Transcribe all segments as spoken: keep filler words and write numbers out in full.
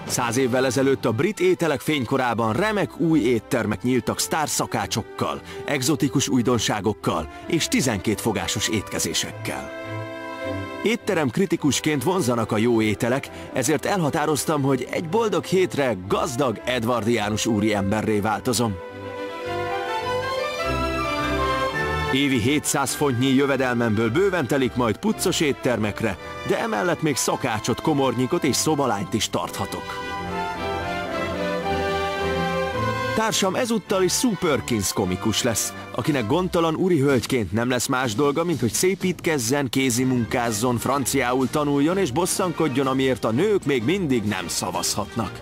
Száz évvel ezelőtt a brit ételek fénykorában remek új éttermek nyíltak sztárszakácsokkal, egzotikus újdonságokkal és tizenkét fogásos étkezésekkel. Étterem kritikusként vonzanak a jó ételek, ezért elhatároztam, hogy egy boldog hétre gazdag edvardiánus úriemberré változom. Évi hétszáz fontnyi jövedelmemből bőven telik majd puccos éttermekre, de emellett még szakácsot, komornyikot és szobalányt is tarthatok. Társam ezúttal is Sue Perkins komikus lesz, akinek gondtalan úri hölgyként nem lesz más dolga, mint hogy szépítkezzen, kézimunkázzon, franciául tanuljon és bosszankodjon, amiért a nők még mindig nem szavazhatnak.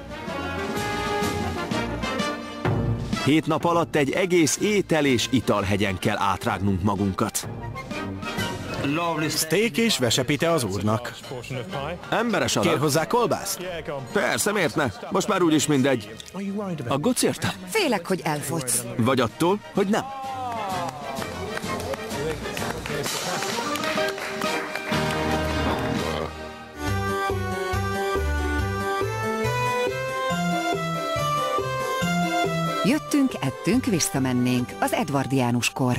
Hét nap alatt egy egész étel- és italhegyen kell átrágnunk magunkat. Steak és vesepite az úrnak. Emberes adag. Kér hozzá kolbászt? Persze, miért ne? Most már úgyis mindegy. Aggódsz érte? Félek, hogy elfogysz. Vagy attól, hogy nem. Jöttünk, ettünk, visszamennénk. Az edvardiánus kor.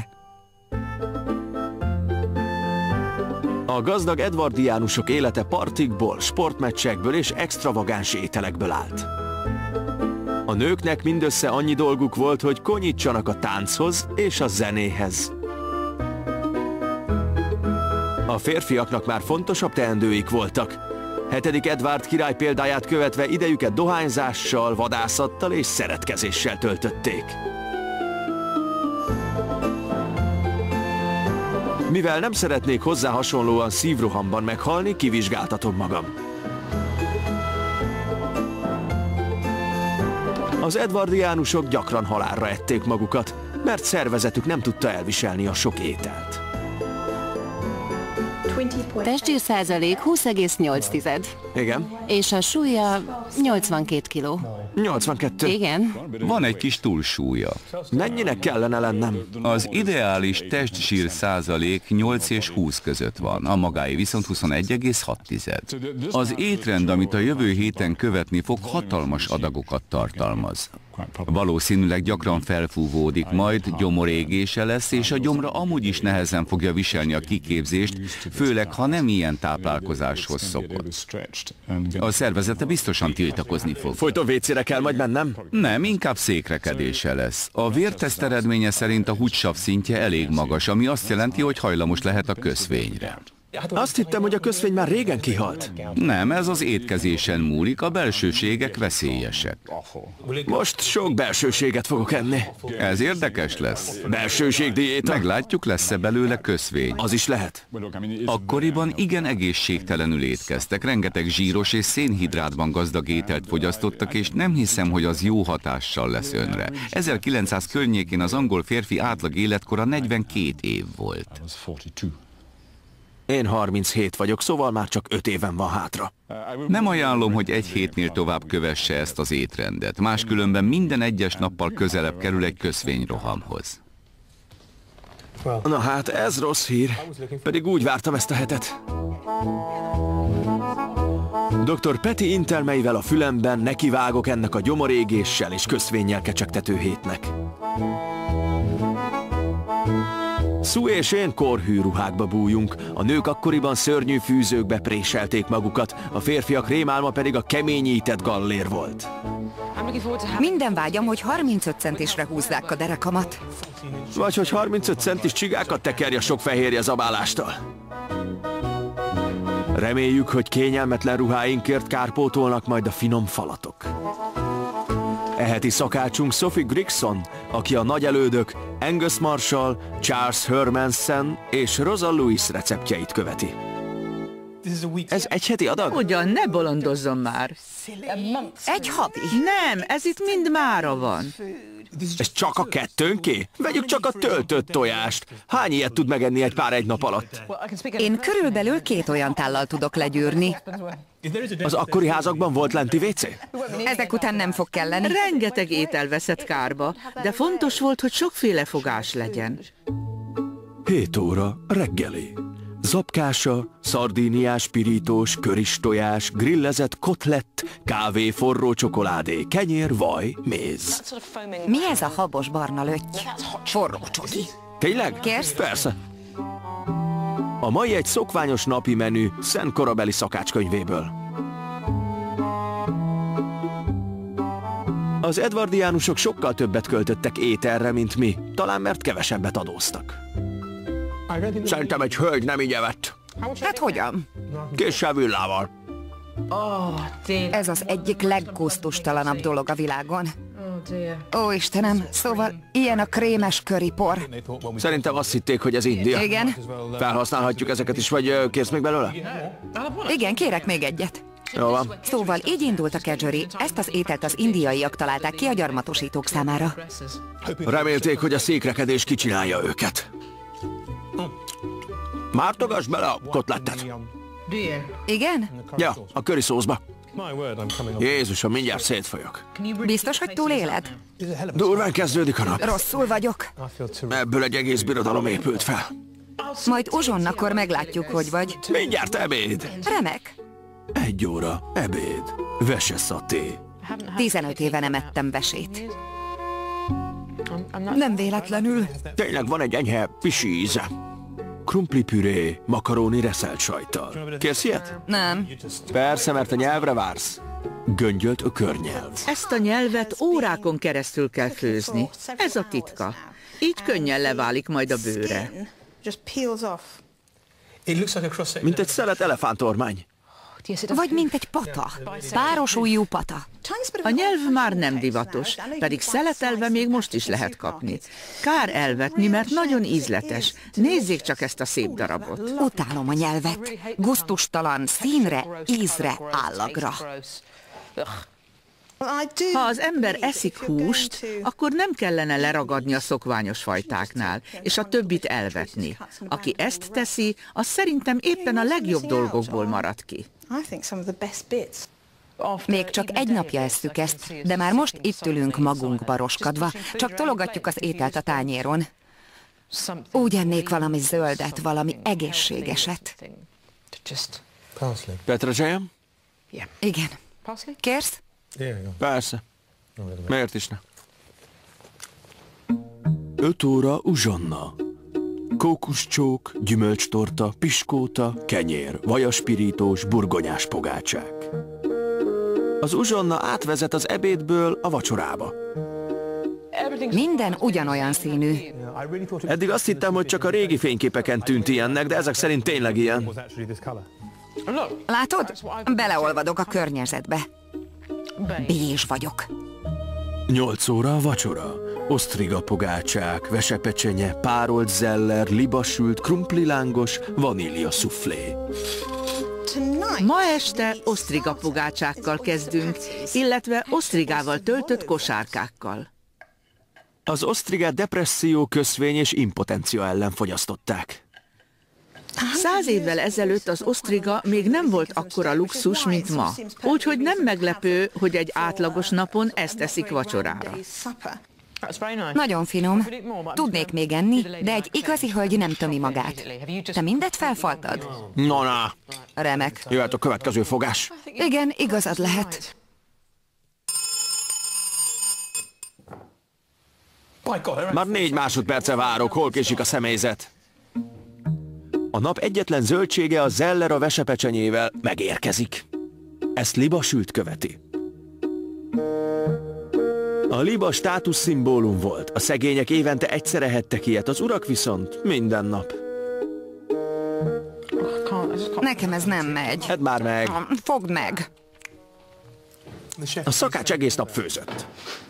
A gazdag edvardiánusok élete partikból, sportmeccsekből és extravagáns ételekből állt. A nőknek mindössze annyi dolguk volt, hogy konyítsanak a tánchoz és a zenéhez. A férfiaknak már fontosabb teendőik voltak. Hetedik Edvárd király példáját követve idejüket dohányzással, vadászattal és szeretkezéssel töltötték. Mivel nem szeretnék hozzá hasonlóan szívrohamban meghalni, kivizsgáltatom magam. Az edvardiánusok gyakran halálra ették magukat, mert szervezetük nem tudta elviselni a sok ételt. Testgyűr százalék húsz egész nyolc tized. Igen. És a súlya nyolcvankét kiló. nyolcvankettő. Igen. Van egy kis túlsúlya. Mennyinek kellene lennem? Az ideális testzsír százalék nyolc és húsz között van, a magáé viszont huszonegy egész hat tized. Az étrend, amit a jövő héten követni fog, hatalmas adagokat tartalmaz. Valószínűleg gyakran felfúvódik, majd gyomorégése lesz, és a gyomra amúgy is nehezen fogja viselni a kiképzést, főleg ha nem ilyen táplálkozáshoz szokott. A szervezete biztosan tiltakozni fog. Folyton vécére kell majd mennem? Nem, inkább székrekedése lesz. A vérteszt eredménye szerint a húgysav szintje elég magas, ami azt jelenti, hogy hajlamos lehet a köszvényre. Azt hittem, hogy a köszvény már régen kihalt. Nem, ez az étkezésen múlik, a belsőségek veszélyesek. Most sok belsőséget fogok enni. Ez érdekes lesz. Belsőségdiéta? Meglátjuk, lesz-e belőle köszvény. Az is lehet. Akkoriban igen egészségtelenül étkeztek, rengeteg zsíros és szénhidrátban gazdag ételt fogyasztottak, és nem hiszem, hogy az jó hatással lesz önre. ezerkilencszáz környékén az angol férfi átlag életkora negyvenkét év volt. Én harminchét vagyok, szóval már csak öt éven van hátra. Nem ajánlom, hogy egy hétnél tovább kövesse ezt az étrendet. Máskülönben minden egyes nappal közelebb kerül egy köszvényrohamhoz. Na hát, ez rossz hír. Pedig úgy vártam ezt a hetet. doktor Petty intelmeivel a fülemben nekivágok ennek a gyomorégéssel és köszvénnyel kecsegtető hétnek. Sue és én korhű ruhákba bújunk, a nők akkoriban szörnyű fűzőkbe préselték magukat, a férfiak rémálma pedig a keményített gallér volt. Minden vágyam, hogy harmincöt centisre húzzák a derekamat. Vagy hogy harmincöt centis csigákat tekerje sok fehérje zabálástól. Reméljük, hogy kényelmetlen ruháinkért kárpótolnak majd a finom falatok. Eheti szakácsunk Sophie Grigson, aki a nagyelődök Angus Marshall, Charles Hermansen és Rosa Lewis receptjeit követi. Ez egy heti adag? Ugyan, ne bolondozzon már. Egy havi. Nem, ez itt mind mára van. Ez csak a kettőnké? Vegyük csak a töltött tojást. Hány ilyet tud megenni egy pár egy nap alatt? Én körülbelül két olyan tállal tudok legyűrni. Az akkori házakban volt lenti vécé? Ezek után nem fog kelleni. Rengeteg étel veszett kárba, de fontos volt, hogy sokféle fogás legyen. Hét óra reggeli. Zapkása, szardíniás pirítós, köristojás, grillezett kotlett, kávé, forró csokoládé, kenyér, vaj, méz. Mi ez a habos barna lötty? Forró csoki. Tényleg? Kérsz? Persze. A mai egy szokványos napi menü Szent Korabeli szakácskönyvéből. Az edvardiánusok sokkal többet költöttek ételre, mint mi, talán mert kevesebbet adóztak. Szerintem egy hölgy nem így evett. Hát hogyan? Késsel villával. Ez az egyik leggusztustalanabb dolog a világon. Ó, Istenem, szóval ilyen a krémes köripor. Szerintem azt hitték, hogy ez India. Igen? Felhasználhatjuk ezeket is, vagy ö, kérsz még belőle? Igen, kérek még egyet. Jó van. Szóval így indult a kedzseri. Ezt az ételt az indiaiak találták ki a gyarmatosítók számára. Remélték, hogy a székrekedés kicsinálja őket. Mártogass bele a kotlettet. Igen? Ja, a köriszószba. Jézusom, mindjárt szétfolyok. Biztos, hogy túléled? Durván kezdődik a nap. Rosszul vagyok. Ebből egy egész birodalom épült fel. Majd uzsonnakor meglátjuk, hogy vagy. Mindjárt ebéd. Remek. Egy óra, ebéd. Veseszaté. tizenöt éve nem ettem vesét. Nem véletlenül. Tényleg van egy enyhe, pisi íze. Krumplipüré, makaróni reszelt sajttal. Kérsz ilyet? Nem. Persze, mert a nyelvre vársz. Göngyölt ökörnyelv. Ezt a nyelvet órákon keresztül kell főzni. Ez a titka. Így könnyen leválik majd a bőre. Mint egy szelet elefántormány. Vagy mint egy pata. Páros ujjú pata. A nyelv már nem divatos, pedig szeletelve még most is lehet kapni. Kár elvetni, mert nagyon ízletes. Nézzék csak ezt a szép darabot. Utálom a nyelvet. Gusztustalan, színre, ízre, állagra. Ha az ember eszik húst, akkor nem kellene leragadni a szokványos fajtáknál, és a többit elvetni. Aki ezt teszi, az szerintem éppen a legjobb dolgokból marad ki. Még csak egy napja esszük ezt, de már most itt ülünk magunkba roskadva, csak tologatjuk az ételt a tányéron. Úgy ennék valami zöldet, valami egészségeset. Petrezselyem? Igen. Kérsz? Persze. Miért is ne? Öt óra uzsonna. Kókuszcsók, gyümölcstorta, piskóta, kenyér, vajaspirítós, burgonyás pogácsák. Az uzsonna átvezet az ebédből a vacsorába. Minden ugyanolyan színű. Eddig azt hittem, hogy csak a régi fényképeken tűnt ilyennek, de ezek szerint tényleg ilyen. Látod? Beleolvadok a környezetbe. Bézs vagyok. Nyolc óra a vacsora. Osztriga pogácsák, vesepecsenye, párolt zeller, libasült, krumplilángos, vanília szufflé. Ma este osztriga pogácsákkal kezdünk, illetve osztrigával töltött kosárkákkal. Az osztrigát depresszió, köszvény és impotencia ellen fogyasztották. Száz évvel ezelőtt az osztriga még nem volt akkora luxus, mint ma. Úgyhogy nem meglepő, hogy egy átlagos napon ezt eszik vacsorára. Nagyon finom. Tudnék még enni, de egy igazi hölgy nem tömi magát. Te mindet felfaltad? Na, na. Remek. Jöhet a következő fogás. Igen, igazad lehet. Már négy másodperce várok, hol késik a személyzet. A nap egyetlen zöldsége, a zeller a vesepecsenyével megérkezik. Ezt libasült követi. A liba státuszszimbólum volt. A szegények évente egyszer ehettek ilyet, az urak viszont minden nap. Nekem ez nem megy. Edd már meg. Fogd meg. A szakács egész nap főzött.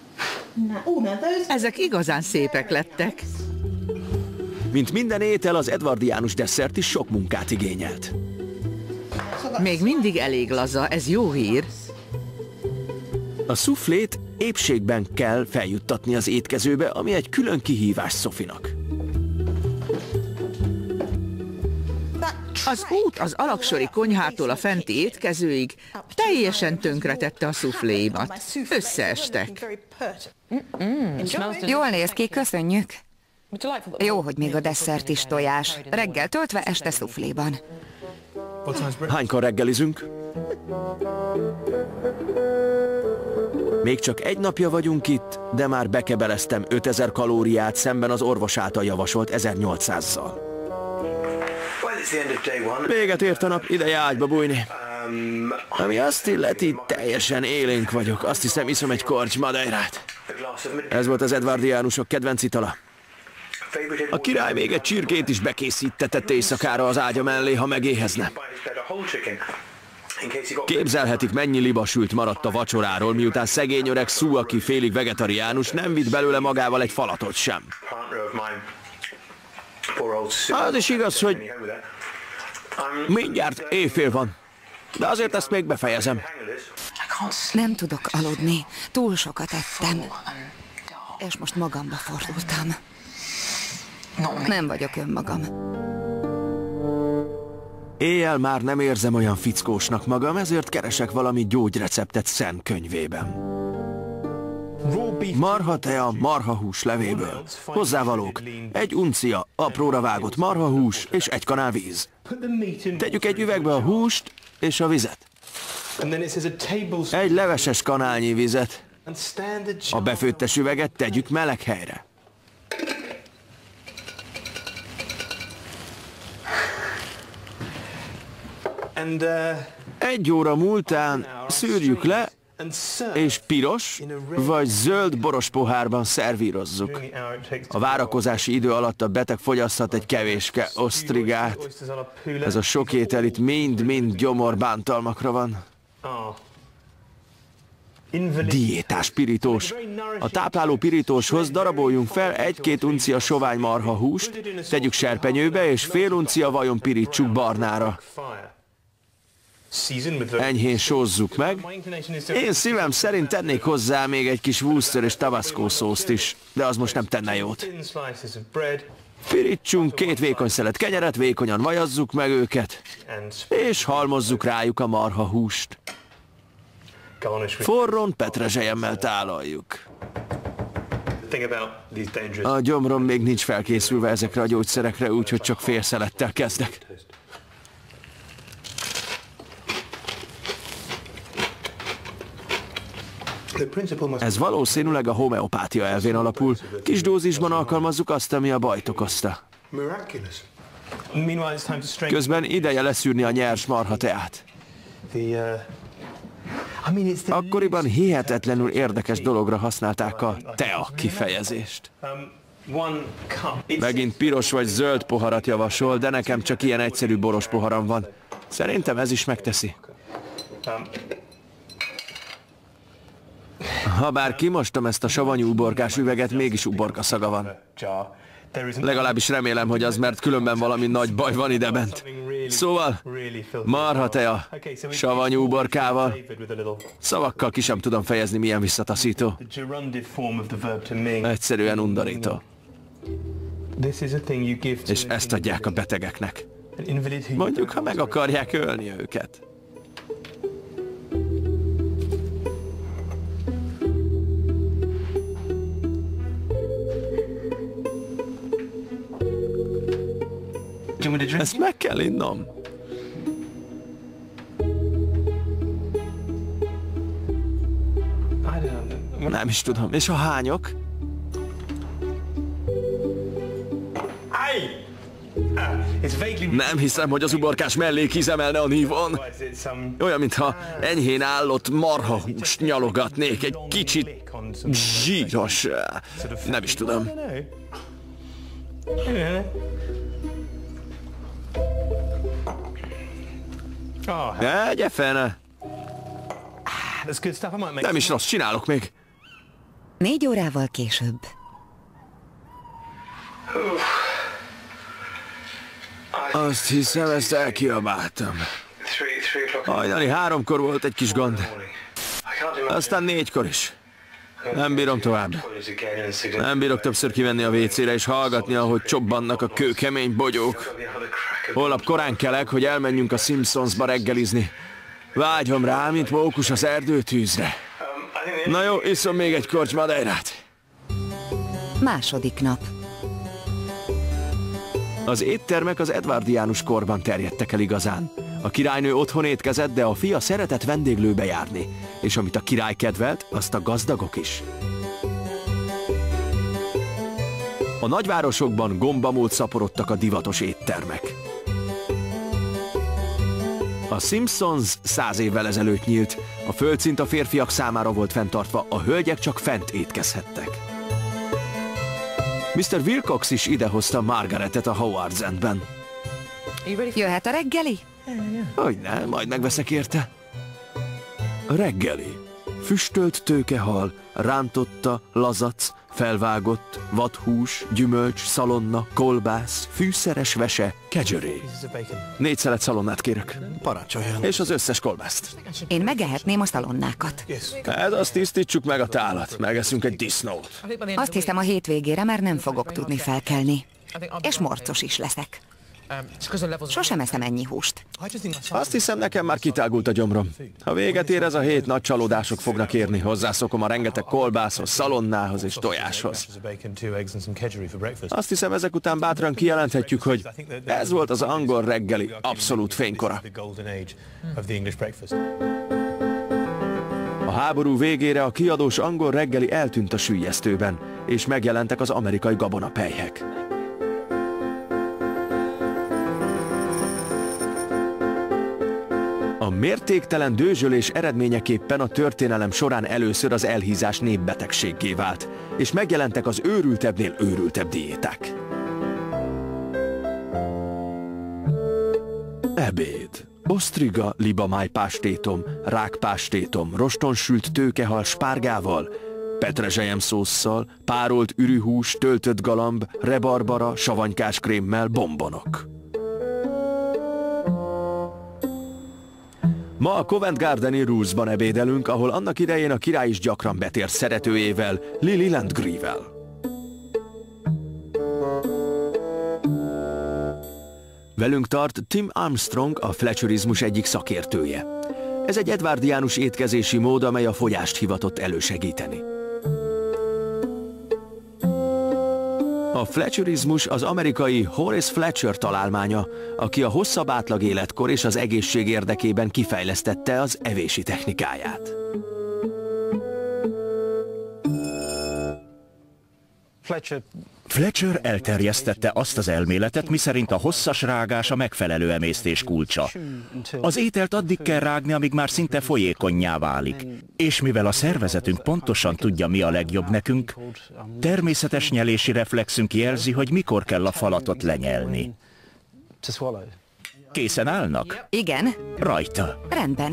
Ezek igazán szépek lettek. Mint minden étel, az edvardiánus desszert is sok munkát igényelt. Még mindig elég laza, ez jó hír. A szufflét épségben kell feljuttatni az étkezőbe, ami egy külön kihívás Sophie-nak. Az út az alaksori konyhától a fenti étkezőig teljesen tönkretette a szuffléimat. Összeestek. Jól néz ki, köszönjük. Jó, hogy még a desszert is tojás. Reggel töltve, este szufléban. Hánykor reggelizünk? Még csak egy napja vagyunk itt, de már bekebeleztem ötezer kalóriát szemben az orvos által javasolt ezernyolcszázzal. Véget ért a nap, ideje ágyba bújni. Ami azt illeti, teljesen élénk vagyok. Azt hiszem, iszom egy korty madeirát. Ez volt az edwardiánusok kedvenc itala. A király még egy csirkét is bekészítetett éjszakára az ágya mellé, ha megéhezne. Képzelhetik, mennyi libasült maradt a vacsoráról, miután szegény öreg Sue, aki félig vegetariánus, nem vitt belőle magával egy falatot sem. Az is igaz, hogy mindjárt éjfél van, de azért ezt még befejezem. Nem tudok aludni, túl sokat ettem, és most magamba fordultam. Nem vagyok önmagam. Éjjel már nem érzem olyan fickósnak magam, ezért keresek valami gyógyreceptet Sen könyvében. Marhatea marhahús levéből. Hozzávalók: egy uncia apróra vágott marhahús és egy kanál víz. Tegyük egy üvegbe a húst és a vizet. Egy leveses kanálnyi vizet. A befőttes üveget tegyük meleg helyre. Egy óra múltán szűrjük le, és piros vagy zöld boros pohárban szervírozzuk. A várakozási idő alatt a beteg fogyaszthat egy kevéske osztrigát. Ez a sok étel itt mind-mind gyomorbántalmakra van. Diétás pirítós. A tápláló pirítóshoz daraboljunk fel egy-két uncia sovány marha húst, tegyük serpenyőbe, és fél uncia vajon pirítsuk barnára. Enyhén sózzuk meg. Én szívem szerint tennék hozzá még egy kis Worcester és Tabasco szószt is, de az most nem tenne jót. Pirítsunk két vékony szelet kenyeret, vékonyan vajazzuk meg őket, és halmozzuk rájuk a marha húst. Forrón petrezselyemmel tálaljuk. A gyomrom még nincs felkészülve ezekre a gyógyszerekre, úgyhogy csak fél szelettel kezdek. Ez valószínűleg a homeopátia elvén alapul. Kis dózisban alkalmazzuk azt, ami a bajt okozta. Közben ideje leszűrni a nyers marhateát. Akkoriban hihetetlenül érdekes dologra használták a tea kifejezést. Megint piros vagy zöld poharat javasol, de nekem csak ilyen egyszerű boros poharam van. Szerintem ez is megteszi. Habár kimostam ezt a savanyú uborkás üveget, mégis uborka szaga van. Legalábbis remélem, hogy az, mert különben valami nagy baj van idebent. Szóval, marhatea, savanyú uborkával. Szavakkal ki sem tudom fejezni, milyen visszataszító. Egyszerűen undorító. És ezt adják a betegeknek. Mondjuk, ha meg akarják ölni őket. Ezt meg kell innom. Nem is tudom. És a hányok? Nem hiszem, hogy az uborkás mellé kizemelne a nívon. Olyan, mintha enyhén állott marhahúst nyalogatnék. Egy kicsit zsíros. Nem is tudom. Egye fene! Nem is rossz, csinálok még. Négy órával később. Azt hiszem, ezt elkiabáltam. Hajnali háromkor volt egy kis gond. Aztán négykor is. Nem bírom tovább. Nem bírok többször kivenni a vécére és hallgatni, ahogy csobbannak a kőkemény bogyók. Holnap korán kelek, hogy elmenjünk a Simpsonsba reggelizni. Vágyom rá, mint mókus az erdőtűzre. Na jó, iszom még egy korty madeirát. Második nap. Az éttermek az edwardiánus korban terjedtek el igazán. A királynő otthon étkezett, de a fia szeretett vendéglőbe járni, és amit a király kedvelt, azt a gazdagok is. A nagyvárosokban gombamód szaporodtak a divatos éttermek. A Simpsons száz évvel ezelőtt nyílt, a földszint a férfiak számára volt fenntartva, a hölgyek csak fent étkezhettek. miszter Wilcox is idehozta Margaretet a Howard's Endben. Jöhet a reggeli? Hogyne, majd megveszek érte. A reggeli. Füstölt tőkehal, rántotta, lazac, felvágott, vadhús, gyümölcs, szalonna, kolbász, fűszeres vese, kegyöré. Négy szelet szalonnát kérek. Parancsoljon. És az összes kolbászt. Én megehetném a szalonnákat. Hát azt tisztítsuk meg a tálat, megeszünk egy disznót. Azt hiszem, a hétvégére már nem fogok tudni felkelni. És morcos is leszek. Sosem eszem ennyi húst. Azt hiszem, nekem már kitágult a gyomrom. Ha véget ér ez a hét, nagy csalódások fognak érni. Hozzászokom a rengeteg kolbászhoz, szalonnához és tojáshoz. Azt hiszem, ezek után bátran kijelenthetjük, hogy ez volt az angol reggeli abszolút fénykora. A háború végére a kiadós angol reggeli eltűnt a süllyesztőben, és megjelentek az amerikai gabonapelyhek. A mértéktelen dőzsölés eredményeképpen a történelem során először az elhízás népbetegséggé vált, és megjelentek az őrültebbnél őrültebb diéták. Ebéd. Osztriga, libamájpástétom, rákpástétom, rostonsült tőkehal spárgával, petrezselyem szósszal, párolt ürűhús, töltött galamb, rebarbara, savanykás krémmel, bombonok. Ma a Covent Gardeni Rulesban ebédelünk, ahol annak idején a király is gyakran betért szeretőjével, Lily Landgrave-vel. Velünk tart Tim Armstrong, a fletcherizmus egyik szakértője. Ez egy edwardiánus étkezési mód, amely a fogyást hivatott elősegíteni. A fletcherizmus az amerikai Horace Fletcher találmánya, aki a hosszabb átlag életkor és az egészség érdekében kifejlesztette az evési technikáját. Fletcher elterjesztette azt az elméletet, miszerint a hosszas rágás a megfelelő emésztés kulcsa. Az ételt addig kell rágni, amíg már szinte folyékonnyá válik. És mivel a szervezetünk pontosan tudja, mi a legjobb nekünk, természetes nyelési reflexünk jelzi, hogy mikor kell a falatot lenyelni. Készen állnak? Igen. Rajta. Rendben.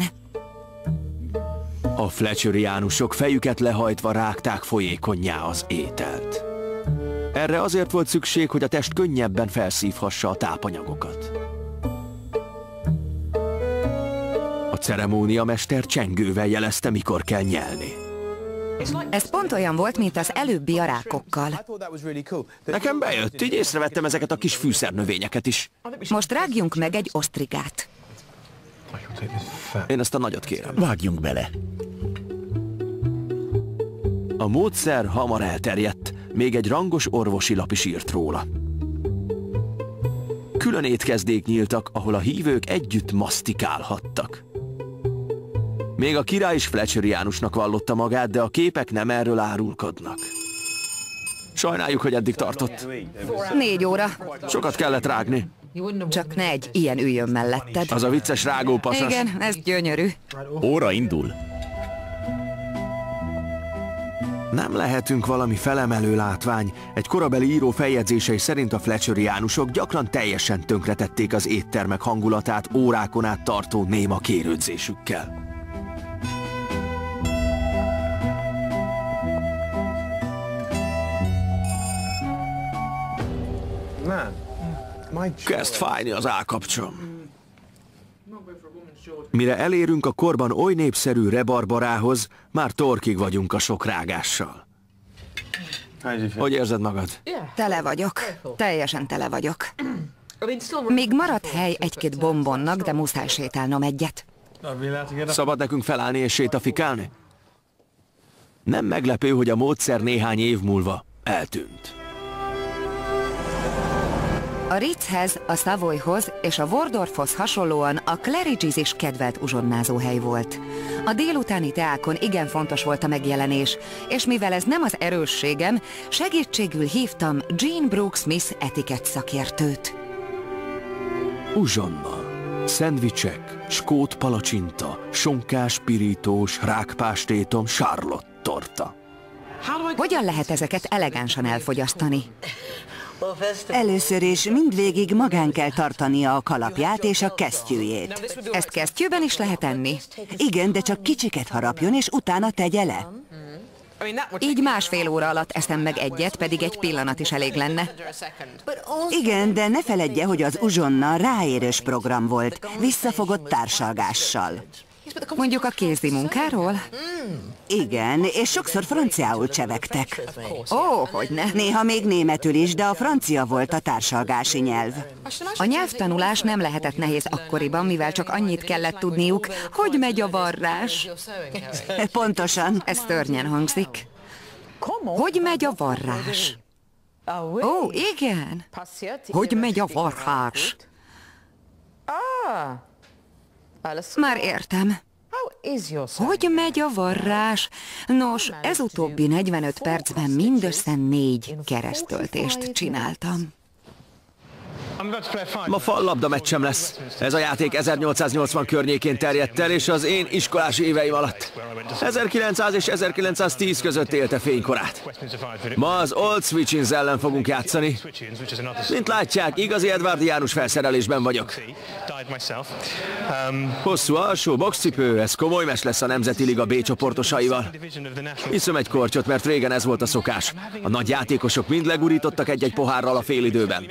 A fletcheriánusok fejüket lehajtva rágták folyékonnyá az ételt. Erre azért volt szükség, hogy a test könnyebben felszívhassa a tápanyagokat. A ceremóniamester csengővel jelezte, mikor kell nyelni. Ez pont olyan volt, mint az előbbi a rákokkal. Nekem bejött, így észrevettem ezeket a kis fűszernövényeket is. Most rágjunk meg egy osztrigát. Én ezt a nagyot kérem. Vágjunk bele. A módszer hamar elterjedt, még egy rangos orvosi lap is írt róla. Külön étkezdék nyíltak, ahol a hívők együtt masztikálhattak. Még a király is fletcheriánusnak vallotta magát, de a képek nem erről árulkodnak. Sajnáljuk, hogy eddig tartott. Négy óra. Sokat kellett rágni. Csak ne egy ilyen üljön melletted. Az a vicces rágópasas. Igen, ez gyönyörű. Óra indul. Nem lehetünk valami felemelő látvány. Egy korabeli író feljegyzései szerint a fletcheriánusok gyakran teljesen tönkretették az éttermek hangulatát órákon át tartó néma kérődzésükkel. Kezd fájni az állkapcsom. Mire elérünk a korban oly népszerű rebarbarához, már torkig vagyunk a sok rágással. Hogy érzed magad? Tele vagyok. Teljesen tele vagyok. Még maradt hely egy-két bombonnak, de muszáj sétálnom egyet. Szabad nekünk felállni és sétafikálni? Nem meglepő, hogy a módszer néhány év múlva eltűnt. A Ritzhez, a Savoyhoz és a Waldorfhoz hasonlóan a Claridge's is kedvelt uzsonnázóhely volt. A délutáni teákon igen fontos volt a megjelenés, és mivel ez nem az erősségem, segítségül hívtam Jean Brooke Smith etikett szakértőt. Uzsonna, szendvicsek, skót palacsinta, sonkás pirítós, rákpástétom, Charlotte torta. Hogyan lehet ezeket elegánsan elfogyasztani? Először is mindvégig magán kell tartania a kalapját és a kesztyűjét. Ezt kesztyűben is lehet enni? Igen, de csak kicsiket harapjon, és utána tegye le. Így másfél óra alatt eszem meg egyet, pedig egy pillanat is elég lenne. Igen, de ne feledje, hogy az uzsonna ráérős program volt, visszafogott társalgással. Mondjuk a kézi munkáról? Igen, és sokszor franciául csevegtek. Ó, hogyne. Néha még németül is, de a francia volt a társalgási nyelv. A nyelvtanulás nem lehetett nehéz akkoriban, mivel csak annyit kellett tudniuk, hogy megy a varrás. Pontosan. Ez szörnyen hangzik. Hogy megy a varrás? Ó, igen. Hogy megy a varrás? Már értem. Hogy megy a varrás? Nos, ez utóbbi negyvenöt percben mindössze négy keresztöltést csináltam. Ma fallabda meccsem lesz. Ez a játék ezernyolcszáznyolcvan környékén terjedt el, és az én iskolási éveim alatt. ezerkilencszáz és ezerkilencszáztíz között élte fénykorát. Ma az Old Switchins ellen fogunk játszani. Mint látják, igazi edwardiánus felszerelésben vagyok. Hosszú alsó, boxcipő, ez komoly mes lesz a Nemzeti Liga B csoportosaival. Iszom egy kortyot, mert régen ez volt a szokás. A nagy játékosok mind legurítottak egy-egy pohárral a félidőben.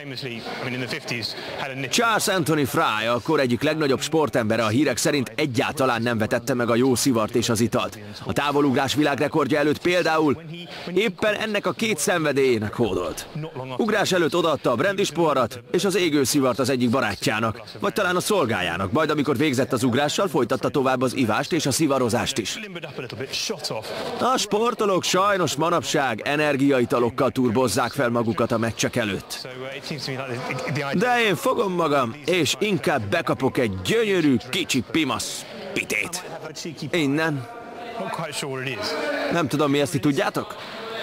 Charles Anthony Fry, akkor egyik legnagyobb sportembere, a hírek szerint egyáltalán nem vetette meg a jó szivart és az italt. A távolugrás világrekordja előtt például éppen ennek a két szenvedélyének hódolt. Ugrás előtt odaadta a brandis poharat és az égő szivart az egyik barátjának, vagy talán a szolgájának, majd amikor végzett az ugrással, folytatta tovább az ivást és a szivarozást is. A sportolók sajnos manapság energiaitalokkal turbozzák fel magukat a meccsek előtt. De én fogom magam, és inkább bekapok egy gyönyörű, kicsi pimasz pitét. Innen. Nem tudom, mi ezt ti tudjátok?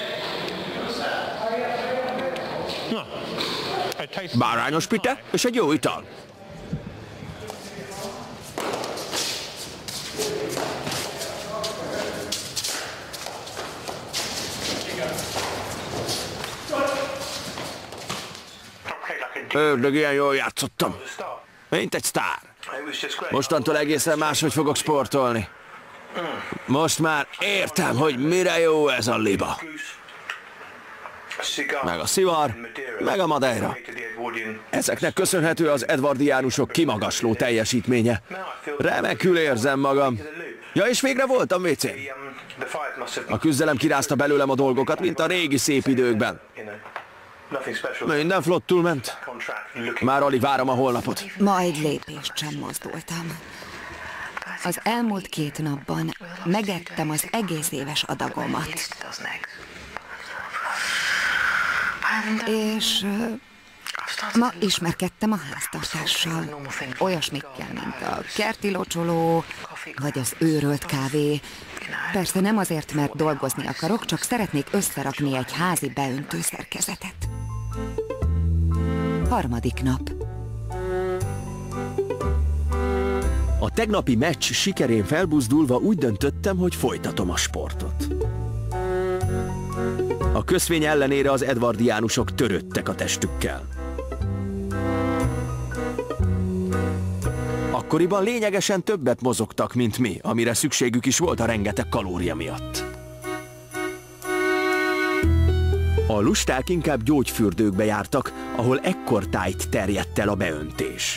Bárányos pite és egy jó ital. Ördög, ilyen jól játszottam. Mint egy sztár. Mostantól egészen máshogy fogok sportolni. Most már értem, hogy mire jó ez a liba. Meg a szivar, meg a madeira. Ezeknek köszönhető az edwardiánusok kimagasló teljesítménye. Remekül érzem magam. Ja, és végre voltam vécén. A küzdelem kirázta belőlem a dolgokat, mint a régi szép időkben. Minden flottul ment. Már alig várom a holnapot. Ma egy lépést sem mozdultam. Az elmúlt két napban megettem az egész éves adagomat. És uh, ma ismerkedtem a háztartással. Olyasmikkel, mint a kerti locsoló, vagy az őrölt kávé. Persze nem azért, mert dolgozni akarok, csak szeretnék összerakni egy házi beöntő szerkezetet. Harmadik nap. A tegnapi meccs sikerén felbuzdulva úgy döntöttem, hogy folytatom a sportot. A köszvény ellenére az edwardiánusok törődtek a testükkel. Akkoriban lényegesen többet mozogtak, mint mi, amire szükségük is volt a rengeteg kalória miatt. A lusták inkább gyógyfürdőkbe jártak, ahol ekkortájt terjedt el a beöntés.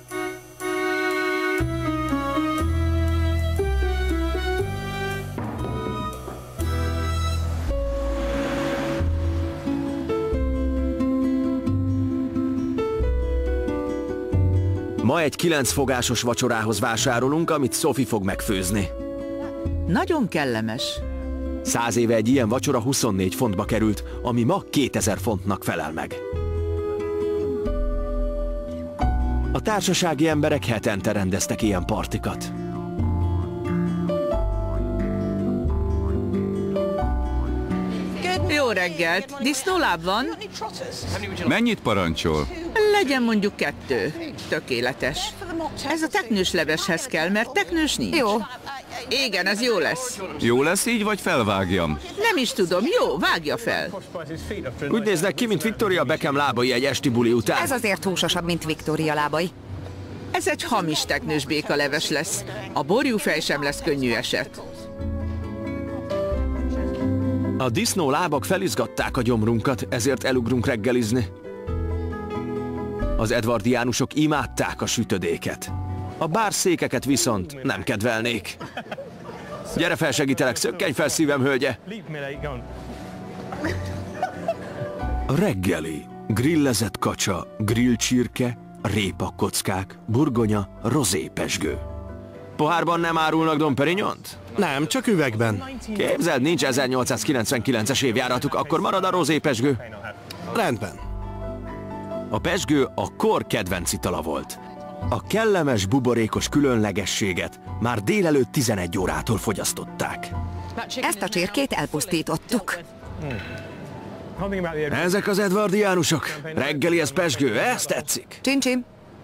Ma egy kilencfogásos vacsorához vásárolunk, amit Sophie fog megfőzni. Nagyon kellemes. Száz éve egy ilyen vacsora huszonnégy fontba került, ami ma kétezer fontnak felel meg. A társasági emberek hetente rendeztek ilyen partikat. Jó reggelt! Disznóláb van? Mennyit parancsol? Legyen mondjuk kettő. Tökéletes. Ez a teknős leveshez kell, mert teknős nincs. Jó. Igen, ez jó lesz. Jó lesz így, vagy felvágjam? Nem is tudom. Jó, vágja fel. Úgy néznek ki, mint Victoria Beckham lábai egy esti buli után. Ez azért húsosabb, mint Victoria lábai. Ez egy hamis teknős békaleves lesz. A borjúfej sem lesz könnyű eset. A disznó lábak felizgatták a gyomrunkat, ezért elugrunk reggelizni. Az edwardiánusok imádták a sütödéket. A bárszékeket viszont nem kedvelnék. Gyere fel, segítelek, szökkenj fel szívem, hölgye! A reggeli, grillezett kacsa, grillcsirke, répakockák, burgonya, rozépezsgő. Pohárban nem árulnak Dom Perignont? Nem, csak üvegben. Képzeld, nincs ezernyolcszázkilencvenkilences évjáratuk, akkor marad a rozépezsgő. Rendben. A pezsgő a kor kedvenc itala volt. A kellemes, buborékos különlegességet már délelőtt tizenegy órától fogyasztották. Ezt a csirkét elpusztítottuk. Ezek az edwardiánusok. Reggeli ez pezsgő, ezt tetszik? Csincsim.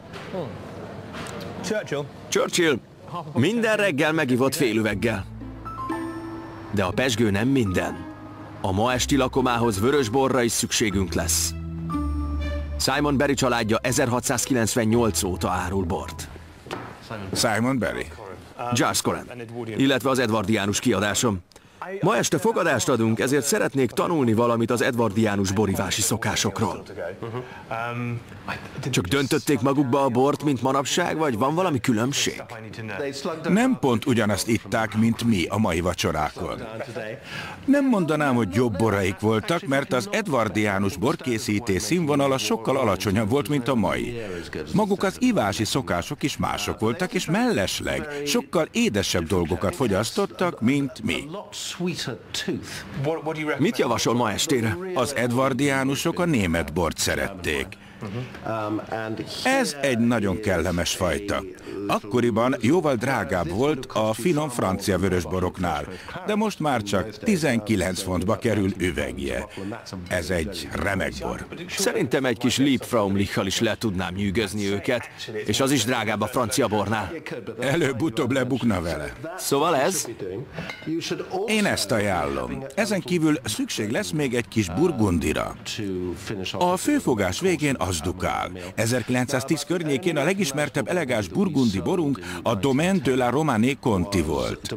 Churchill minden reggel megivott félüveggel. De a pezsgő nem minden. A ma esti lakomához vörösborra is szükségünk lesz. Simon Barry családja ezerhatszázkilencvennyolc óta árul bort. Simon Barry. Giles Coren, illetve az edwardiánus kiadásom. Ma este fogadást adunk, ezért szeretnék tanulni valamit az edwardiánus borivási szokásokról. Csak döntötték magukba a bort, mint manapság, vagy van valami különbség? Nem pont ugyanazt itták, mint mi a mai vacsorákon. Nem mondanám, hogy jobb boraik voltak, mert az edwardiánus borkészítés színvonala sokkal alacsonyabb volt, mint a mai. Maguk az ivási szokások is mások voltak, és mellesleg sokkal édesebb dolgokat fogyasztottak, mint mi. Mit javasol ma estére? Az edwardiánusok a német bort szerették. Ez egy nagyon kellemes fajta. Akkoriban jóval drágább volt a finom francia vörösboroknál, de most már csak tizenkilenc fontba kerül üvegje. Ez egy remek bor. Szerintem egy kis Liebfraumlichal is le tudnám nyűgözni őket, és az is drágább a francia bornál. Előbb-utóbb lebukna vele. Szóval ez? Én ezt ajánlom. Ezen kívül szükség lesz még egy kis burgundira. A főfogás végén az dukál. ezerkilencszáztíz környékén a legismertebb elegáns burgundi borunk a Domaine de la Romanée Conti volt.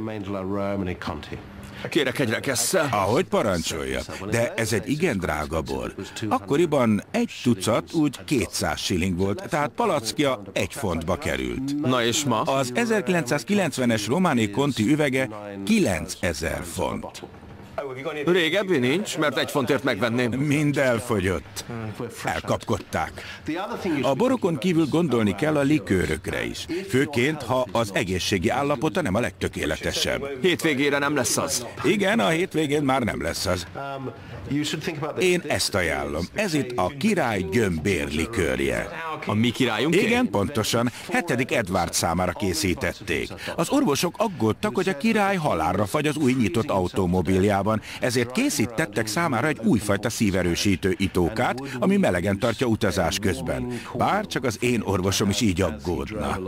Kérek egy rekesszel. Ahogy parancsolja, de ez egy igen drága bor. Akkoriban egy tucat úgy kétszáz shilling volt, tehát palackja egy fontba került. Na és ma? Az ezerkilencszázkilencvenes Romanée Conti üvege kilencezer font. Régebbi nincs, mert egy fontért megvenném. Mind elfogyott. Elkapkodták. A borokon kívül gondolni kell a likőrökre is. Főként, ha az egészségi állapota nem a legtökéletesebb. Hétvégére nem lesz az. Igen, a hétvégén már nem lesz az. Én ezt ajánlom. Ez itt a király gömbér likőrje. A mi királyunk? Igen, pontosan. Hetedik Edward számára készítették. Az orvosok aggódtak, hogy a király halálra fagy az új nyitott automobiljában, ezért készítettek számára egy újfajta szíverősítő itókát, ami melegen tartja utazás közben. Bár csak az én orvosom is így aggódna.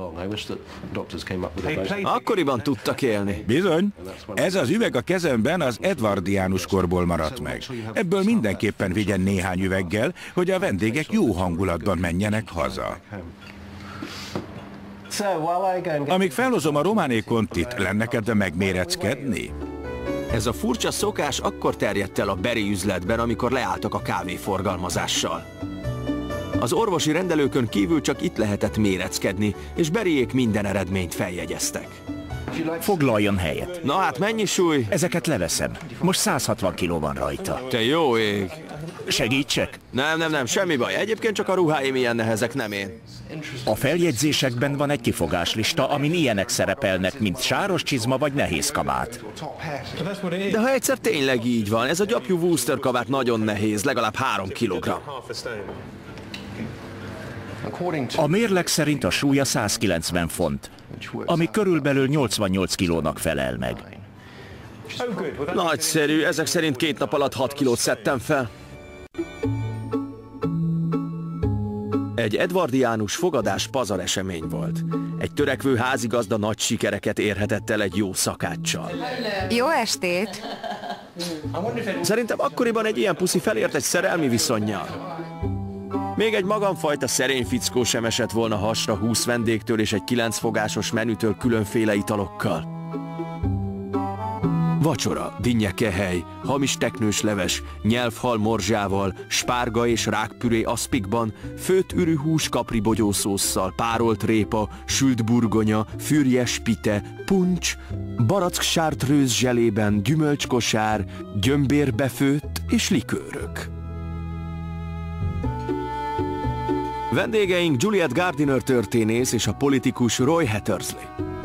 Akkoriban tudtak élni. Bizony. Ez az üveg a kezemben az edwardiánus korból maradt meg. Ebből mindenképpen vigyen néhány üveggel, hogy a vendégek jó hangulatban menjenek haza. Amíg felhozom a Romanée Contit, lenne kedve megméreckedni? Ez a furcsa szokás akkor terjedt el a Barry üzletben, amikor leálltak a kávéforgalmazással. Az orvosi rendelőkön kívül csak itt lehetett méreckedni, és Barryék minden eredményt feljegyeztek. Foglaljon helyet. Na hát mennyi súly? Ezeket leveszem. Most száz hatvan kiló van rajta. Te jó ég! Segítsek? Nem, nem, nem, semmi baj. Egyébként csak a ruháim ilyen nehezek, nem én. A feljegyzésekben van egy kifogáslista, amin ilyenek szerepelnek, mint sáros csizma vagy nehéz kabát. De ha egyszer tényleg így van, ez a gyapjú Wooster kabát nagyon nehéz, legalább három kilogramm. A mérleg szerint a súlya száz kilencven font, ami körülbelül nyolcvannyolc kilónak felel meg. Nagyszerű, ezek szerint két nap alatt hat kilót szedtem fel. Egy edwardiánus fogadás pazar esemény volt. Egy törekvő házigazda nagy sikereket érhetett el egy jó szakáccsal. Jó estét! Szerintem akkoriban egy ilyen puszi felért egy szerelmi viszonnyal. Még egy magamfajta szerény fickó sem esett volna hasra húsz vendégtől és egy kilencfogásos menütől különféle italokkal. Vacsora, dinnyekehely, hamis teknős leves, nyelvhal morzsával, spárga és rákpüré aszpikban, főtt ürűhús kapribogyószósszal, párolt répa, sült burgonya, fürjes pite, puncs, barack chartreuse zselében, gyümölcskosár, gyömbérbefőtt és likőrök. Vendégeink Juliet Gardiner történész és a politikus Roy Hattersley.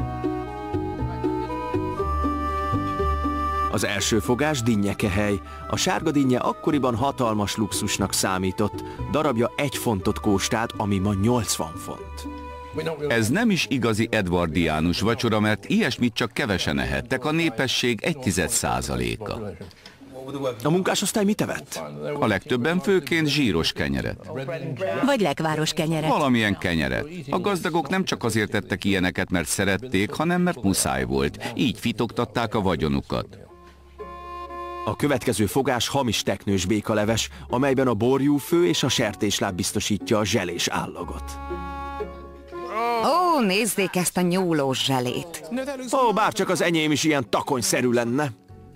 Az első fogás dinnyekehely. A sárga dinnye akkoriban hatalmas luxusnak számított. Darabja egy fontot kóstált, ami ma nyolcvan font. Ez nem is igazi edwardiánus vacsora, mert ilyesmit csak kevesen ehettek, a népesség egy tized százaléka. A munkásosztály mit evett? A legtöbben főként zsíros kenyeret. Vagy lekváros kenyeret. Valamilyen kenyeret. A gazdagok nem csak azért tettek ilyeneket, mert szerették, hanem mert muszáj volt. Így fitoktatták a vagyonukat. A következő fogás hamis teknős békaleves, amelyben a borjúfő és a sertésláb biztosítja a zselés állagot. Ó, nézzék ezt a nyúlós zselét! Ó, bárcsak az enyém is ilyen takonyszerű lenne.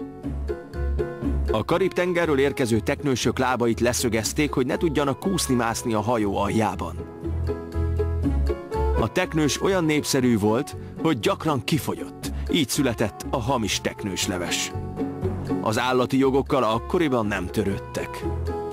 A Karib-tengerről érkező teknősök lábait leszögezték, hogy ne tudjanak kúszni-mászni a hajó aljában. A teknős olyan népszerű volt, hogy gyakran kifogyott. Így született a hamis teknős leves. Az állati jogokkal akkoriban nem törődtek.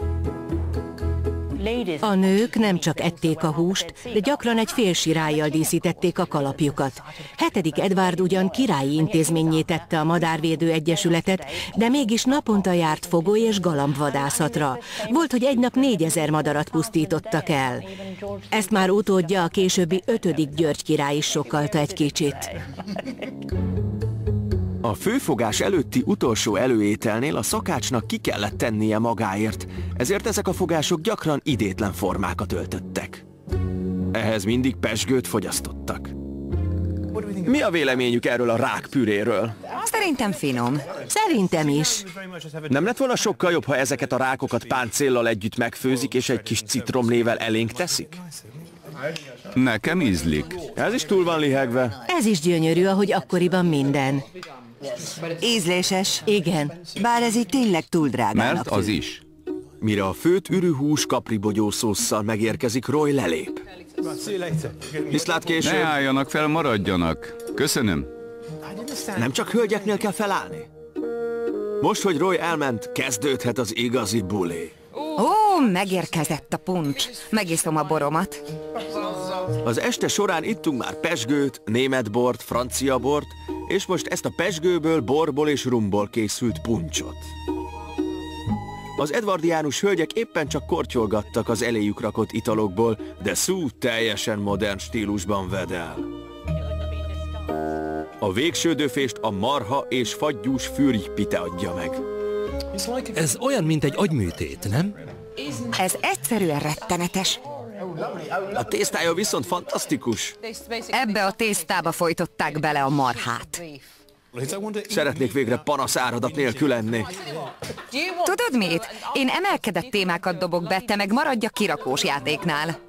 A nők nem csak ették a húst, de gyakran egy fél sirállyal díszítették a kalapjukat. Hetedik Edward ugyan királyi intézménnyé tette a Madárvédő Egyesületet, de mégis naponta járt fogoly- és galambvadászatra. Volt, hogy egy nap négyezer madarat pusztítottak el. Ezt már utódja, a későbbi ötödik György király is sokkalta egy kicsit. A főfogás előtti utolsó előételnél a szakácsnak ki kellett tennie magáért, ezért ezek a fogások gyakran idétlen formákat öltöttek. Ehhez mindig pezsgőt fogyasztottak. Mi a véleményük erről a rákpüréről? Szerintem finom. Szerintem is. Nem lett volna sokkal jobb, ha ezeket a rákokat páncéllal együtt megfőzik és egy kis citromlével elénk teszik? Nekem ízlik. Ez is túl van lihegve. Ez is gyönyörű, ahogy akkoriban minden. Ízléses. Igen. Bár ez így tényleg túl drágának. Mert az is. Mire a főt ürűhús kapribogyószósszal megérkezik, Roy lelép. Viszlát később. Ne álljanak fel, maradjanak. Köszönöm. Nem csak hölgyeknél kell felállni. Most, hogy Roy elment, kezdődhet az igazi buli. Ó, megérkezett a puncs. Megiszom a boromat. Az este során ittunk már pezsgőt, német bort, francia bort, és most ezt a pezsgőből, borból és rumból készült puncsot. Az edwardiánus hölgyek éppen csak kortyolgattak az eléjük rakott italokból, de Sue teljesen modern stílusban vedel. A végső döfést a marha és fagyús fürjpite adja meg. Ez olyan, mint egy agyműtét, nem? Ez egyszerűen rettenetes. A tésztája viszont fantasztikus. Ebbe a tésztába folytották bele a marhát. Szeretnék végre panaszáradat nélkül lenni. Tudod mit? Én emelkedett témákat dobok be, te meg maradj a kirakós játéknál.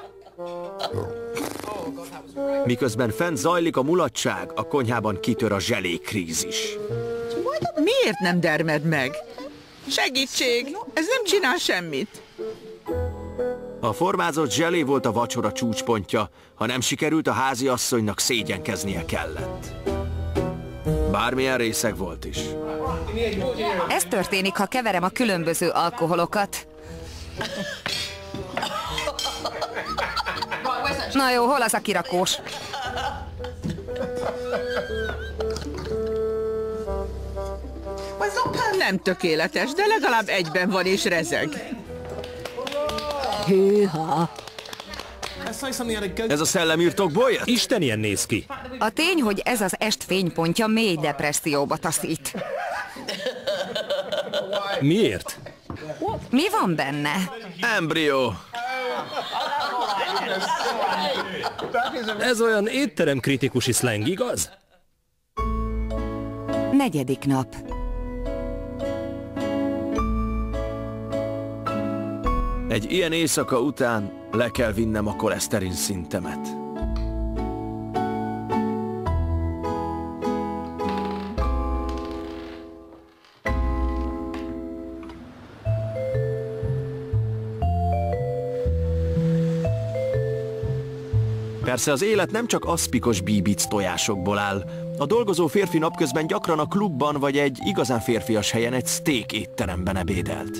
Miközben fent zajlik a mulatság, a konyhában kitör a zselékrízis. Miért nem dermed meg? Segítség! Ez nem csinál semmit. A formázott zselé volt a vacsora csúcspontja, ha nem sikerült, a háziasszonynak szégyenkeznie kellett. Bármilyen részeg volt is. Ez történik, ha keverem a különböző alkoholokat. Na jó, hol az a kirakós? Nem tökéletes, de legalább egyben van és rezeg. Hűha! Ez a szellemírtókból jött? Isten ilyen néz ki. A tény, hogy ez az est fénypontja, mély depresszióba taszít. Miért? Mi van benne? Embrió. Ez olyan étteremkritikusi szleng, igaz? Negyedik nap. Egy ilyen éjszaka után le kell vinnem a koleszterin szintemet. Persze az élet nem csak aszpikos bíbic tojásokból áll. A dolgozó férfi napközben gyakran a klubban vagy egy igazán férfias helyen egy steak étteremben ebédelt.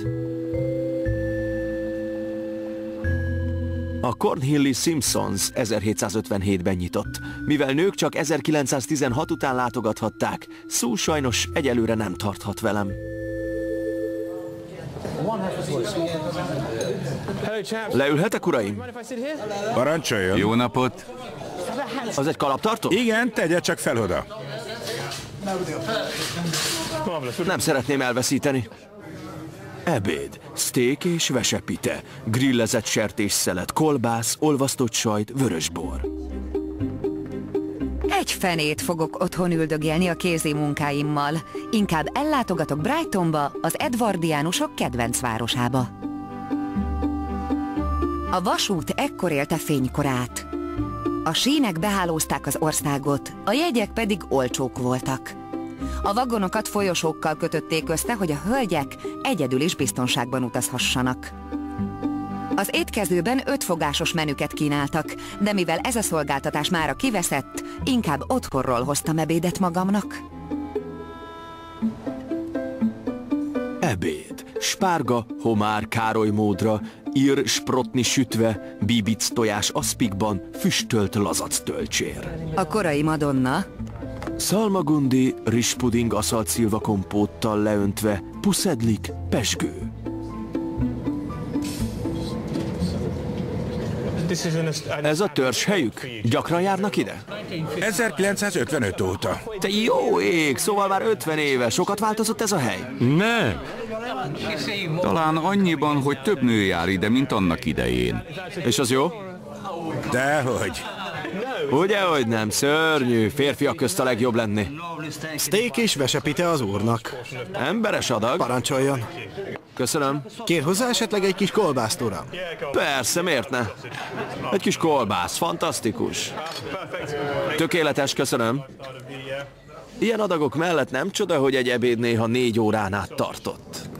A Cornhilli Simpsons ezerhétszázötvenhétben nyitott. Mivel nők csak ezerkilencszáztizenhat után látogathatták, Sue sajnos egyelőre nem tarthat velem. Leülhetek, uraim? Parancsoljon. Jó napot! Az egy kalaptartó? Igen, tegye csak fel oda. Nem szeretném elveszíteni. Ebéd, steak és vesepite, grillezett sertésszelet, kolbász, olvasztott sajt, vörösbor. Egy fenét fogok otthon üldögélni a kézi munkáimmal. Inkább ellátogatok Brightonba, az edwardiánusok kedvenc városába. A vasút ekkor élte fénykorát. A sínek behálózták az országot, a jegyek pedig olcsók voltak. A vagonokat folyosókkal kötötték össze, hogy a hölgyek egyedül is biztonságban utazhassanak. Az étkezőben ötfogásos menüket kínáltak, de mivel ez a szolgáltatás mára kiveszett, inkább otthonról hoztam ebédet magamnak. Ebéd. Spárga, homár, Károly módra, ír sprotni sütve, bíbic tojás aszpikban, füstölt lazac tölcsér. A korai Madonna. Szalmagundi, rizspuding aszalt szilva kompóttal leöntve, puszedlik, pezsgő. Ez a törzshelyük? Gyakran járnak ide? ezerkilencszázötvenöt óta. Te jó ég, szóval már ötven éve. Sokat változott ez a hely? Nem. Talán annyiban, hogy több nő jár ide, mint annak idején. És az jó? Dehogy. Ugyehogy nem, szörnyű. Férfiak közt a legjobb lenni. Steak és vesepite az úrnak. Emberes adag. Parancsoljon. Köszönöm. Kér hozzá esetleg egy kis kolbászt, uram? Persze, miért ne? Egy kis kolbász, fantasztikus. Tökéletes, köszönöm. Ilyen adagok mellett nem csoda, hogy egy ebéd néha négy órán át tartott.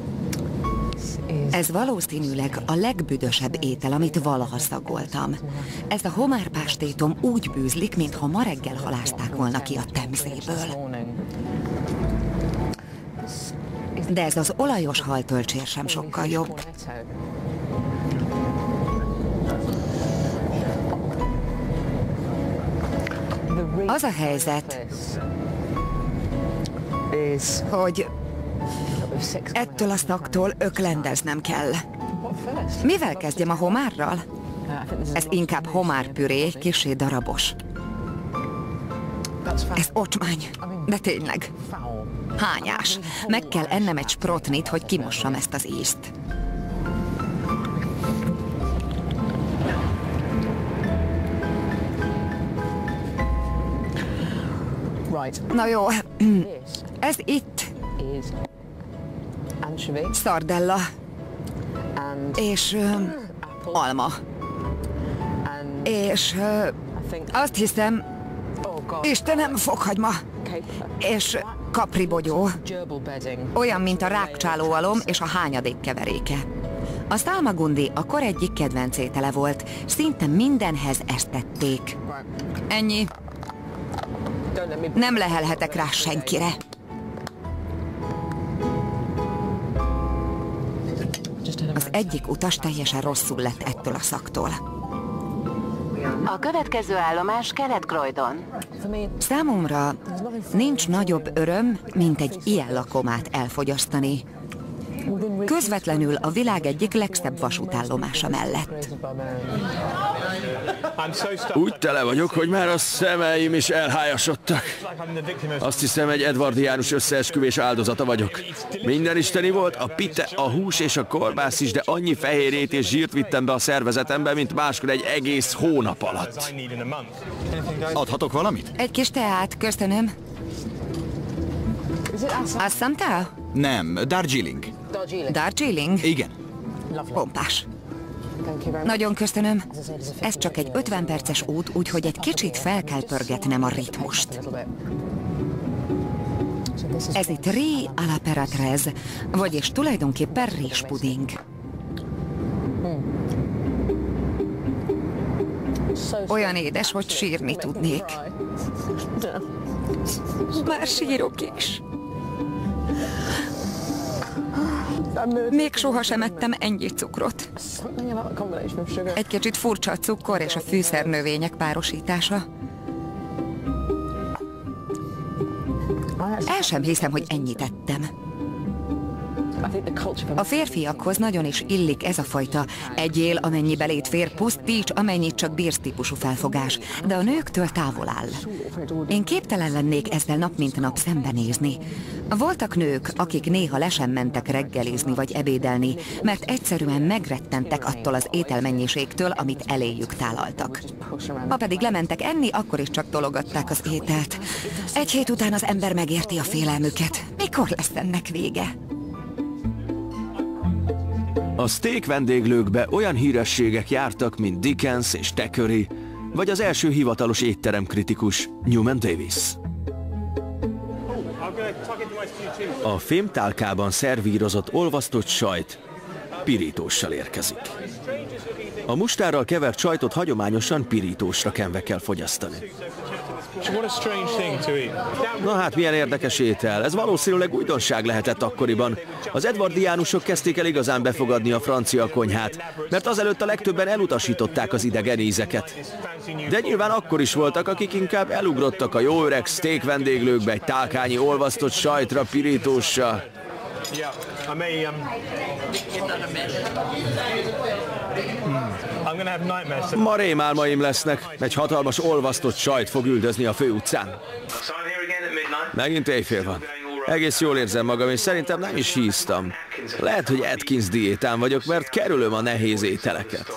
Ez valószínűleg a legbüdösebb étel, amit valaha szagoltam. Ez a homárpástétom úgy bűzlik, mintha ma reggel halázták volna ki a temzéből. De ez az olajos haltölcsér sem sokkal jobb. Az a helyzet, hogy ettől a szaktól öklendeznem kell. Mivel kezdjem, a homárral? Ez inkább homárpüré, kissé darabos. Ez ocsmány, de tényleg. Hányás. Meg kell ennem egy sprotnit, hogy kimossam ezt az ízt. Na jó, ez itt szardella és uh, alma. És uh, azt hiszem, Istenem, fokhagyma és kapribogyó. Olyan, mint a rákcsálóalom és a hányadék keveréke. A szalmagundi a kor egyik kedvenc étele volt. Szinte mindenhez ezt tették. Ennyi. Nem lehelhetek rá senkire. Az egyik utas teljesen rosszul lett ettől a szaktól. A következő állomás Kelet-Croydon. Számomra nincs nagyobb öröm, mint egy ilyen lakomát elfogyasztani. Közvetlenül a világ egyik legszebb vasútállomása mellett. Úgy tele vagyok, hogy már a szemeim is elhályasodtak. Azt hiszem, egy edwardiánus összeesküvés áldozata vagyok. Minden isteni volt, a pite, a hús és a kolbász is, de annyi fehérjét és zsírt vittem be a szervezetembe, mint máskor egy egész hónap alatt. Adhatok valamit? Egy kis teát, köszönöm. Assam Tea? Nem, Darjeeling. Darjeeling? Igen. Pompás. Nagyon köszönöm. Ez csak egy ötven perces út, úgyhogy egy kicsit fel kell pörgetnem a ritmust. Ez itt Riz à la Pératrez, vagyis tulajdonképpen rizspuding. Olyan édes, hogy sírni tudnék. Már sírok is. Még sohasem ettem ennyi cukrot. Egy kicsit furcsa a cukor és a fűszernövények párosítása. El sem hiszem, hogy ennyit ettem. A férfiakhoz nagyon is illik ez a fajta egyél, amennyi belét fér, pusztíts, amennyit csak bírsz típusú felfogás, de a nőktől távol áll. Én képtelen lennék ezzel nap mint nap szembenézni. Voltak nők, akik néha le sem mentek reggelizni vagy ebédelni, mert egyszerűen megrettentek attól az ételmennyiségtől, amit eléjük tálaltak. Ha pedig lementek enni, akkor is csak tologatták az ételt. Egy hét után az ember megérti a félelmüket. Mikor lesz ennek vége? A steak vendéglőkbe olyan hírességek jártak, mint Dickens és Thackeray, vagy az első hivatalos étteremkritikus Newman Davis. A fémtálkában szervírozott olvasztott sajt pirítóssal érkezik. A mustárral kevert sajtot hagyományosan pirítósra kenve kell fogyasztani. Na hát, milyen érdekes étel. Ez valószínűleg újdonság lehetett akkoriban. Az edwardiánusok kezdték el igazán befogadni a francia konyhát, mert azelőtt a legtöbben elutasították az idegen ízeket. De nyilván akkor is voltak, akik inkább elugrottak a jó öreg steak vendéglőkbe egy tálkányi olvasztott sajtra pirítóssal. Ma rémálmaim lesznek. Egy hatalmas olvasztott sajt fog üldözni a főutcán. Megint éjfél van. Egész jól érzem magam, és szerintem nem is híztam. Lehet, hogy Atkins diétán vagyok, mert kerülöm a nehéz ételeket.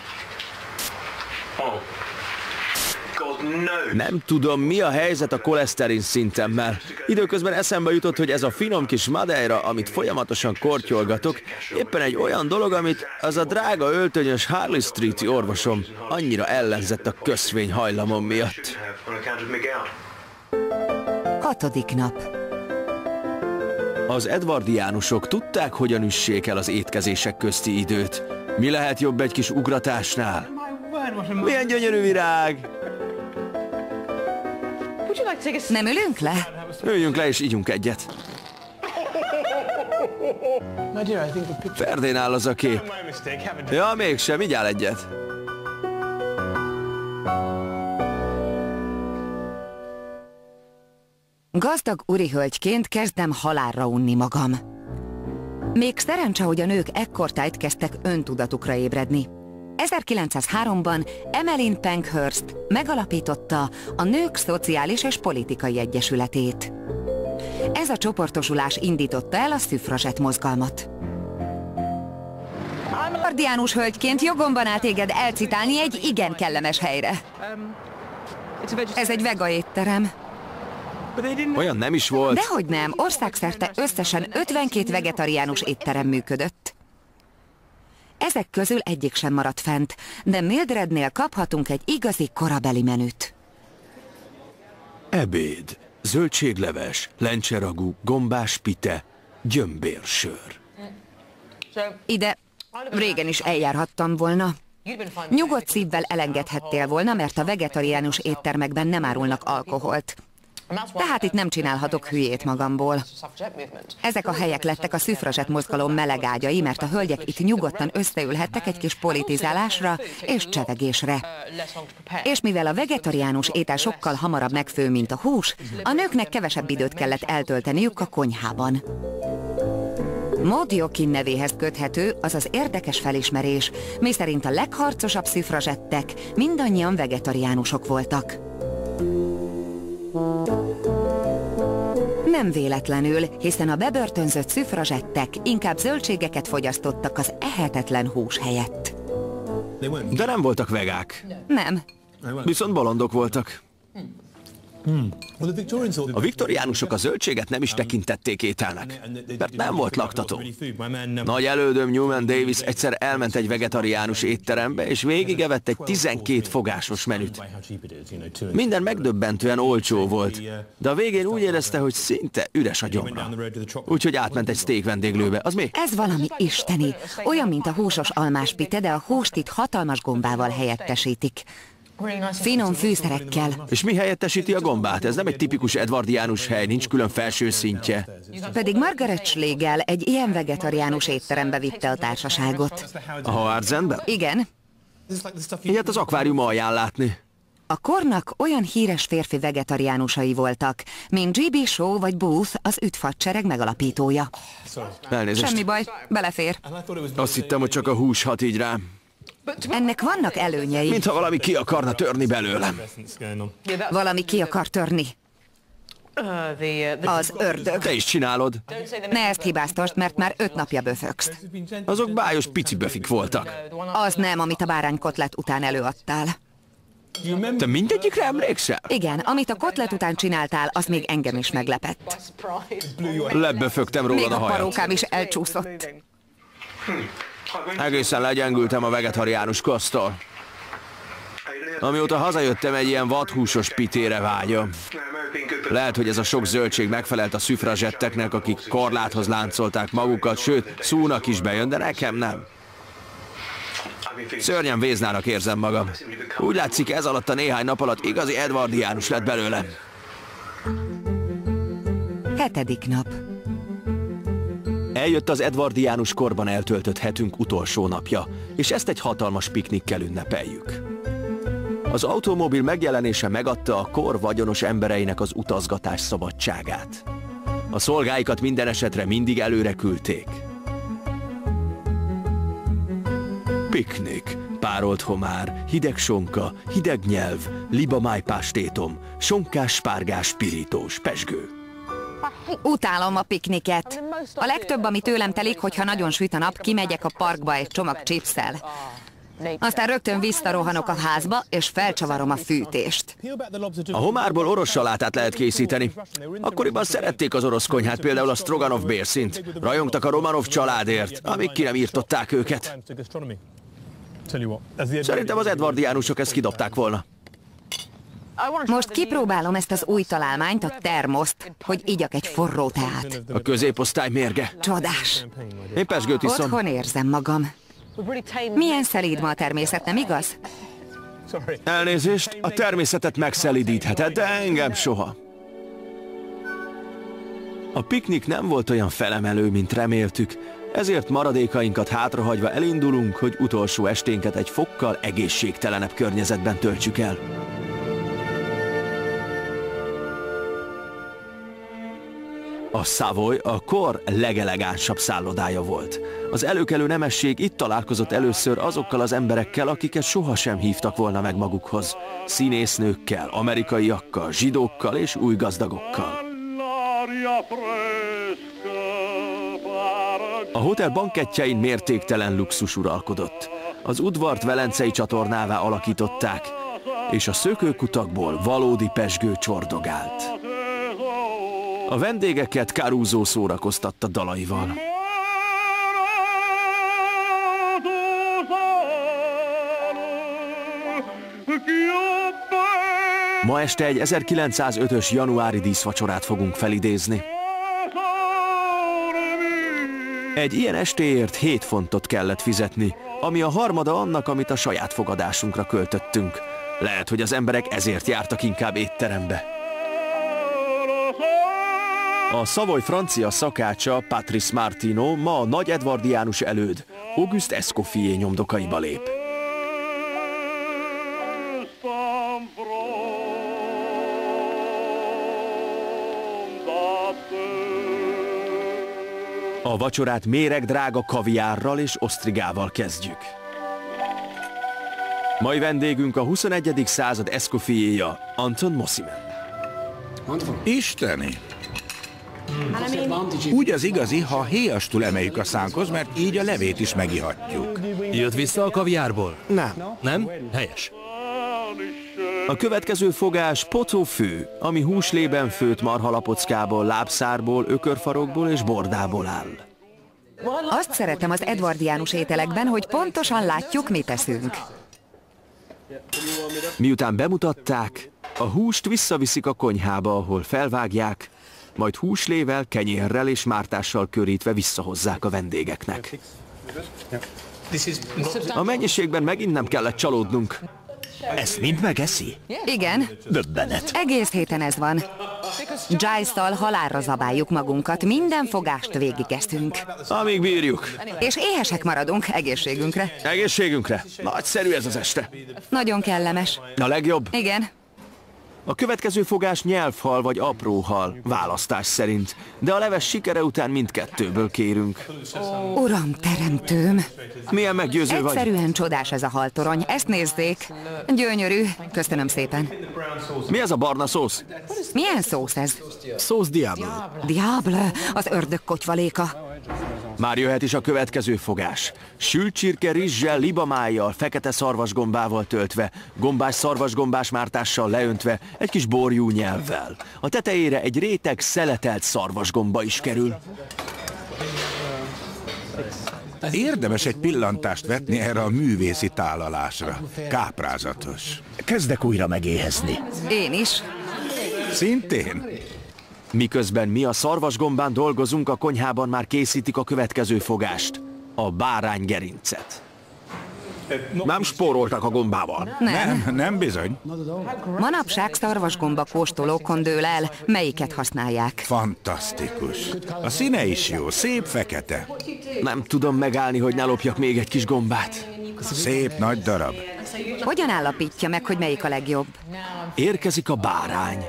Nem tudom, mi a helyzet a koleszterin szintemmel. Időközben eszembe jutott, hogy ez a finom kis madeira, amit folyamatosan kortyolgatok, éppen egy olyan dolog, amit az a drága öltönyös Harley Street-i orvosom annyira ellenzett a köszvény hajlamom miatt. Hatodik nap. Az edwardiánusok tudták, hogyan üssék el az étkezések közti időt. Mi lehet jobb egy kis ugratásnál? Milyen gyönyörű virág! Nem ülünk le? Üljünk le és ígyunk egyet. Ferdén áll az a kép. Ja, mégsem, igyál egyet. Gazdag úrihölgyként kezdem halálra unni magam. Még szerencse, hogy a nők ekkortájt kezdtek öntudatukra ébredni. ezerkilencszázháromban Emmeline Pankhurst megalapította a Nők Szociális és Politikai Egyesületét. Ez a csoportosulás indította el a szüfrazsett mozgalmat. Edwardiánus hölgyként jogomban áll téged elcitálni egy igen kellemes helyre. Ez egy vega étterem. Olyan nem is volt. Dehogy nem, országszerte összesen ötvenkét vegetariánus étterem működött. Ezek közül egyik sem maradt fent, de Mildrednél kaphatunk egy igazi korabeli menüt. Ebéd, zöldségleves, lencseragú, gombás pite, gyömbérsör. Ide régen is eljárhattam volna. Nyugodt szívvel elengedhettél volna, mert a vegetariánus éttermekben nem árulnak alkoholt. Tehát itt nem csinálhatok hülyét magamból. Ezek a helyek lettek a szüfrazsett mozgalom melegágyai, mert a hölgyek itt nyugodtan összeülhettek egy kis politizálásra és csevegésre. És mivel a vegetariánus étel sokkal hamarabb megfő, mint a hús, a nőknek kevesebb időt kellett eltölteniük a konyhában. Maud Jokin nevéhez köthető az az érdekes felismerés, miszerint a legharcosabb szüfrazsettek mindannyian vegetariánusok voltak. Nem véletlenül, hiszen a bebörtönzött szüfrazsettek inkább zöldségeket fogyasztottak az ehetetlen hús helyett. De nem voltak vegák. Nem. Viszont bolondok voltak. A viktoriánusok a zöldséget nem is tekintették ételnek, mert nem volt laktató. Nagy elődöm Newman Davis egyszer elment egy vegetariánus étterembe, és végigevett egy tizenkét fogásos menüt. Minden megdöbbentően olcsó volt, de a végén úgy érezte, hogy szinte üres a gyomra. Úgyhogy átment egy steak vendéglőbe. Az mi? Ez valami isteni. Olyan, mint a húsos almáspite, de a húst itt hatalmas gombával helyettesítik. Finom fűszerekkel. És mi helyettesíti a gombát? Ez nem egy tipikus edwardiánus hely, nincs külön felső szintje. Pedig Margaret Schlegel egy ilyen vegetariánus étterembe vitte a társaságot. A Howard Zenben? Igen. Ilyet az akvárium alján látni. A kornak olyan híres férfi vegetariánusai voltak, mint G B Shaw vagy Booth, az üdvhadsereg megalapítója. Elnézést. Semmi baj, belefér. Azt hittem, hogy csak a hús hat így rám. Ennek vannak előnyei. Mintha valami ki akarna törni belőlem. Valami ki akar törni. Az ördög. Te is csinálod. Ne ezt hibáztasd, mert már öt napja böfögsz. Azok bájos pici böfik voltak. Az nem, amit a báránykotlet után előadtál. Te mindegyikre emlékszel? Igen, amit a kotlet után csináltál, az még engem is meglepett. Leböfögtem rólad a hajat. Még a parókám is elcsúszott. Egészen legyengültem a vegetariánus koszttól. Amióta hazajöttem, egy ilyen vadhúsos pitére vágyom. Lehet, hogy ez a sok zöldség megfelelt a szüfrazsetteknek, akik korláthoz láncolták magukat, sőt, szúnak is bejön, de nekem nem. Szörnyen véznának érzem magam. Úgy látszik, ez alatt a néhány nap alatt igazi edwardiánus lett belőlem. Hetedik nap. Eljött az edwardiánus korban eltöltött hetünk utolsó napja, és ezt egy hatalmas piknikkel ünnepeljük. Az automobil megjelenése megadta a kor vagyonos embereinek az utazgatás szabadságát. A szolgáikat minden esetre mindig előre küldték. Piknik, párolt homár, hideg sonka, hideg nyelv, libamájpástétom, sonkás, spárgás, pirítós, pezsgő. Utálom a pikniket. A legtöbb, ami tőlem telik, hogyha nagyon süt a nap, kimegyek a parkba egy csomag chipsszel. Aztán rögtön visszarohanok a házba, és felcsavarom a fűtést. A homárból orosz salátát lehet készíteni. Akkoriban szerették az orosz konyhát, például a Stroganov bérszint. Rajongtak a Romanov családért, amíg ki nem írtották őket. Szerintem az edwardiánusok ezt kidobták volna. Most kipróbálom ezt az új találmányt, a termoszt, hogy igyak egy forró teát. A középosztály mérge. Csodás. Én pezsgőt iszom. Otthon érzem magam. Milyen szelíd ma a természet, nem igaz? Elnézést, a természetet megszelídítheted, de engem soha. A piknik nem volt olyan felemelő, mint reméltük, ezért maradékainkat hátrahagyva elindulunk, hogy utolsó esténket egy fokkal egészségtelenebb környezetben töltsük el. A Savoy a kor legelegánsabb szállodája volt. Az előkelő nemesség itt találkozott először azokkal az emberekkel, akiket sohasem hívtak volna meg magukhoz. Színésznőkkel, amerikaiakkal, zsidókkal és új gazdagokkal. A hotel bankettjein mértéktelen luxus uralkodott. Az udvart velencei csatornává alakították, és a szökőkutakból valódi pezsgő csordogált. A vendégeket Caruso szórakoztatta dalaival. Ma este egy ezerkilencszázötös januári díszvacsorát fogunk felidézni. Egy ilyen estéért hét fontot kellett fizetni, ami a harmada annak, amit a saját fogadásunkra költöttünk. Lehet, hogy az emberek ezért jártak inkább étterembe. A Savoy francia szakácsa Patrice Martino ma a nagy edwardiánus előd Auguste Escoffier nyomdokaiba lép. A vacsorát méregdrága kaviárral és osztrigával kezdjük. Mai vendégünk a huszonegyedik század Escoffierja, Anton Mosimann. Isteni! Úgy az igazi, ha héjastul emeljük a szánkhoz, mert így a levét is megihatjuk. Jött vissza a kaviárból? Nem. Nem? Helyes. A következő fogás potófő, ami húslében főtt marhalapockából, lábszárból, ökörfarokból és bordából áll. Azt szeretem az edvardiánus ételekben, hogy pontosan látjuk, mit teszünk. Miután bemutatták, a húst visszaviszik a konyhába, ahol felvágják, majd húslével, kenyérrel és mártással körítve visszahozzák a vendégeknek. A mennyiségben megint nem kellett csalódnunk. Ezt mind megeszi? Igen. Döbbenet. Egész héten ez van. Giles-tal halálra zabáljuk magunkat, minden fogást végigeszünk. Amíg bírjuk. És éhesek maradunk egészségünkre. Egészségünkre. Nagyszerű ez az este. Nagyon kellemes. A legjobb? Igen. A következő fogás nyelvhal vagy apróhal, választás szerint. De a leves sikere után mindkettőből kérünk. Uram, teremtőm! Milyen meggyőző vagy? Egyszerűen csodás ez a haltorony. Ezt nézzék. Gyönyörű. Köszönöm szépen. Mi ez a barna szósz? Milyen szósz ez? Szósz Diable. Diable? Az ördög kotyvaléka. Már jöhet is a következő fogás. Sült csirke rizssel, libamájjal, fekete szarvasgombával töltve, gombás szarvasgombás mártással leöntve, egy kis borjú nyelvvel. A tetejére egy réteg szeletelt szarvasgomba is kerül. Érdemes egy pillantást vetni erre a művészi tálalásra. Káprázatos. Kezdek újra megéhezni. Én is. Szintén? Miközben mi a szarvasgombán dolgozunk, a konyhában már készítik a következő fogást. A báránygerincet. Nem spóroltak a gombával. Nem. Nem, nem bizony. Manapság szarvasgomba kóstolókon dől el, melyiket használják. Fantasztikus. A színe is jó, szép fekete. Nem tudom megállni, hogy ne lopjak még egy kis gombát. Szép nagy darab. Hogyan állapítja meg, hogy melyik a legjobb? Érkezik a bárány.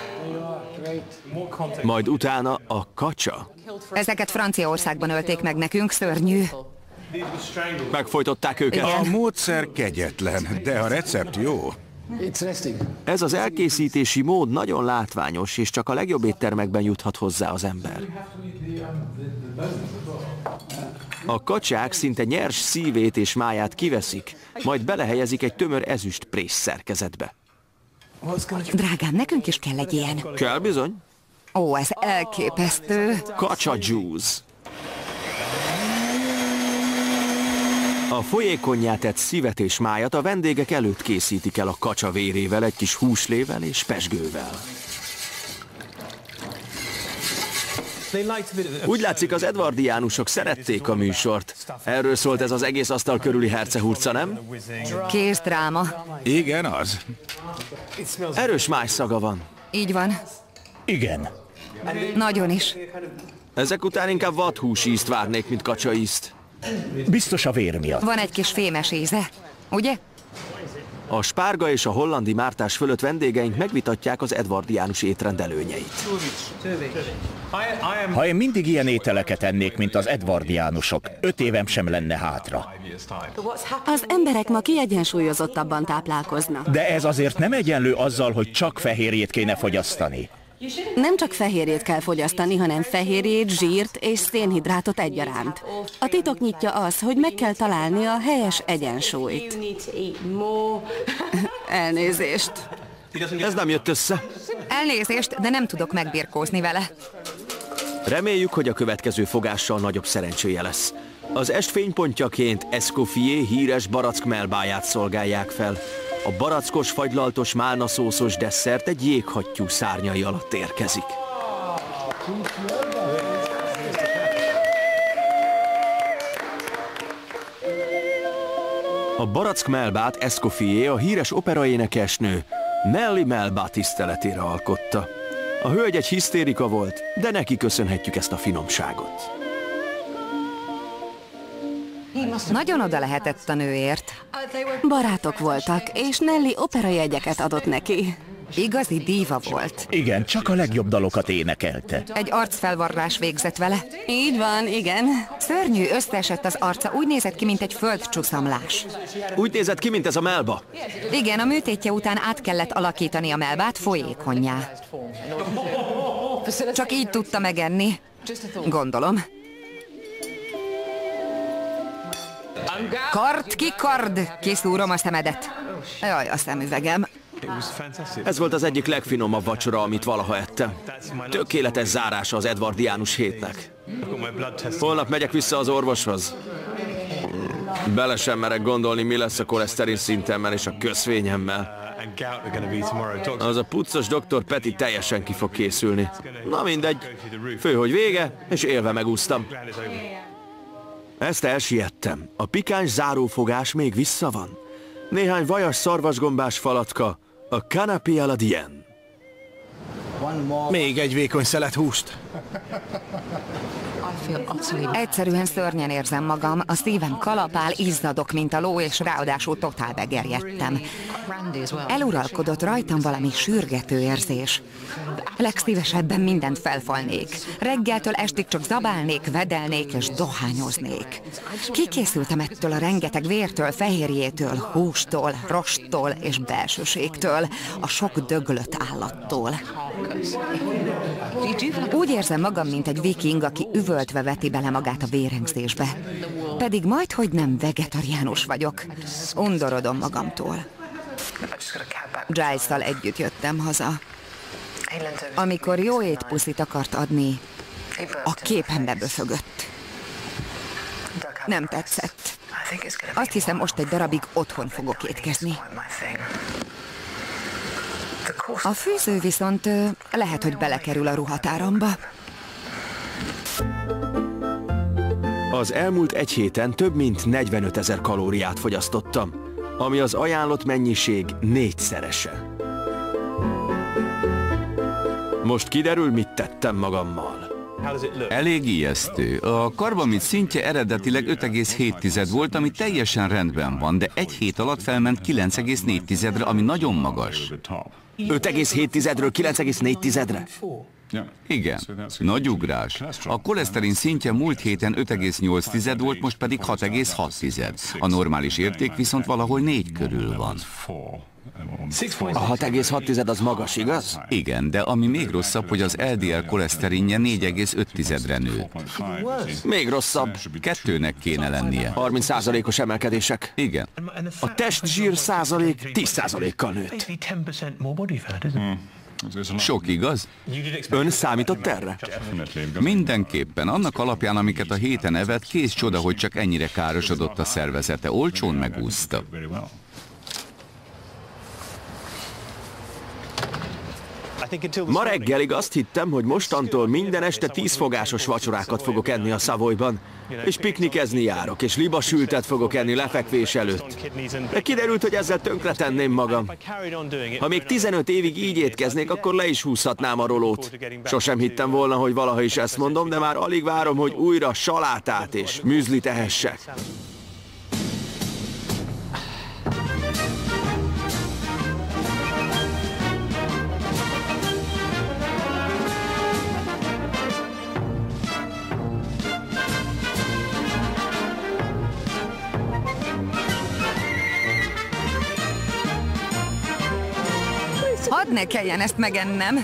Majd utána a kacsa. Ezeket Franciaországban ölték meg nekünk, szörnyű. Megfojtották őket. Igen. A módszer kegyetlen, de a recept jó. Ez az elkészítési mód nagyon látványos, és csak a legjobb éttermekben juthat hozzá az ember. A kacsák szinte nyers szívét és máját kiveszik, majd belehelyezik egy tömör ezüst prész szerkezetbe. Drágám, nekünk is kell egy ilyen. Kell bizony. Ó, ez elképesztő. Kacsa juice. A folyékonnyá tett szívet és májat a vendégek előtt készítik el a kacsa vérével, egy kis húslével és pezsgővel. Úgy látszik, az edvardiánusok szerették a műsort. Erről szólt ez az egész asztal körüli hercehurca, nem? Kész dráma. Igen, az. Erős májszaga van. Így van. Igen. Nagyon is. Ezek után inkább vadhús ízt várnék, mint kacsa ízt. Biztos a vér miatt. Van egy kis fémes íze, ugye? A spárga és a hollandi mártás fölött vendégeink megvitatják az edvardiánus étrend előnyeit. Ha én mindig ilyen ételeket ennék, mint az edvardiánusok, öt évem sem lenne hátra. Az emberek ma kiegyensúlyozottabban táplálkoznak. De ez azért nem egyenlő azzal, hogy csak fehérjét kéne fogyasztani. Nem csak fehérjét kell fogyasztani, hanem fehérjét, zsírt és szénhidrátot egyaránt. A titok nyitja az, hogy meg kell találni a helyes egyensúlyt. Elnézést. Ez nem jött össze. Elnézést, de nem tudok megbirkózni vele. Reméljük, hogy a következő fogással nagyobb szerencséje lesz. Az est fénypontjaként Escoffier híres barack melbáját szolgálják fel. A barackos, fagylaltos, málnaszószos desszert egy jéghattyú szárnyai alatt érkezik. A barack melbát Escoffier, a híres operaénekesnő Nellie Melba tiszteletére alkotta. A hölgy egy hisztérika volt, de neki köszönhetjük ezt a finomságot. Nagyon oda lehetett a nőért. Barátok voltak, és Nelly operajegyeket adott neki. Igazi díva volt. Igen, csak a legjobb dalokat énekelte. Egy arcfelvarrás végzett vele. Így van, igen. Szörnyű, összeesett az arca, úgy nézett ki, mint egy földcsuszamlás. Úgy nézett ki, mint ez a melba. Igen, a műtétje után át kellett alakítani a melbát folyékonnyá. Csak így tudta megenni. Gondolom. Kard ki kard! Kiszúrom a szemedet. Jaj, a szemüvegem. Ez volt az egyik legfinomabb vacsora, amit valaha ettem. Tökéletes zárása az edwardiánus hétnek. Holnap megyek vissza az orvoshoz. Bele sem merek gondolni, mi lesz a koleszterin szintemmel és a köszvényemmel. Az a puccos doktor Peti teljesen ki fog készülni. Na mindegy. Fő, hogy vége, és élve megúsztam. Ezt elsiettem. A pikáns zárófogás még vissza van. Néhány vajas szarvasgombás falatka, a canapé à la Dienne. Még egy vékony szelet húst. Egyszerűen szörnyen érzem magam, a szívem kalapál, izzadok, mint a ló, és ráadásul totál begerjedtem. Eluralkodott rajtam valami sürgető érzés. Legszívesebben mindent felfalnék. Reggeltől estig csak zabálnék, vedelnék és dohányoznék. Kikészültem ettől a rengeteg vértől, fehérjétől, hústól, rosttól és belsőségtől, a sok döglött állattól. Úgy érzem magam, mint egy viking, aki üvöltve veti bele magát a vérengzésbe. Pedig majdhogy nem vegetariánus vagyok. Undorodom magamtól. Giles-szal együtt jöttem haza. Amikor jó étpuszit akart adni, a képembe böfögött. Nem tetszett. Azt hiszem, most egy darabig otthon fogok étkezni. A főző viszont lehet, hogy belekerül a ruhatáramba. Az elmúlt egy héten több mint negyvenötezer kalóriát fogyasztottam, ami az ajánlott mennyiség négyszerese. Most kiderül, mit tettem magammal. Elég ijesztő. A karbamid szintje eredetileg öt egész hét volt, ami teljesen rendben van, de egy hét alatt felment kilenc egész négy-re, ami nagyon magas. öt egész hét-ről kilenc egész négy-re? Igen, nagy ugrás. A koleszterin szintje múlt héten öt egész nyolc volt, most pedig hat egész hat. A normális érték viszont valahol négy körül van. A hat egész hat az magas, igaz? Igen, de ami még rosszabb, hogy az el dé el koleszterinje négy egész ötre nőtt. Még rosszabb. Kettőnek kéne lennie. harminc százalékos emelkedések. Igen. A testzsír százalék tíz százalékkal nőtt. Sok, igaz? Ön számított erre? Mindenképpen. Annak alapján, amiket a héten evett, kész csoda, hogy csak ennyire károsodott a szervezete. Olcsón megúszta. Ma reggelig azt hittem, hogy mostantól minden este tízfogásos vacsorákat fogok enni a Savoyban, és piknikezni járok, és libasültet fogok enni lefekvés előtt. De kiderült, hogy ezzel tönkretenném magam. Ha még tizenöt évig így étkeznék, akkor le is húzhatnám a rolót. Sosem hittem volna, hogy valaha is ezt mondom, de már alig várom, hogy újra salátát és műzlit ehessek. Hadd ne kelljen ezt megennem!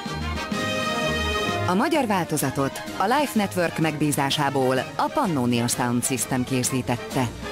A magyar változatot a Life Network megbízásából a Pannonia Sound System készítette.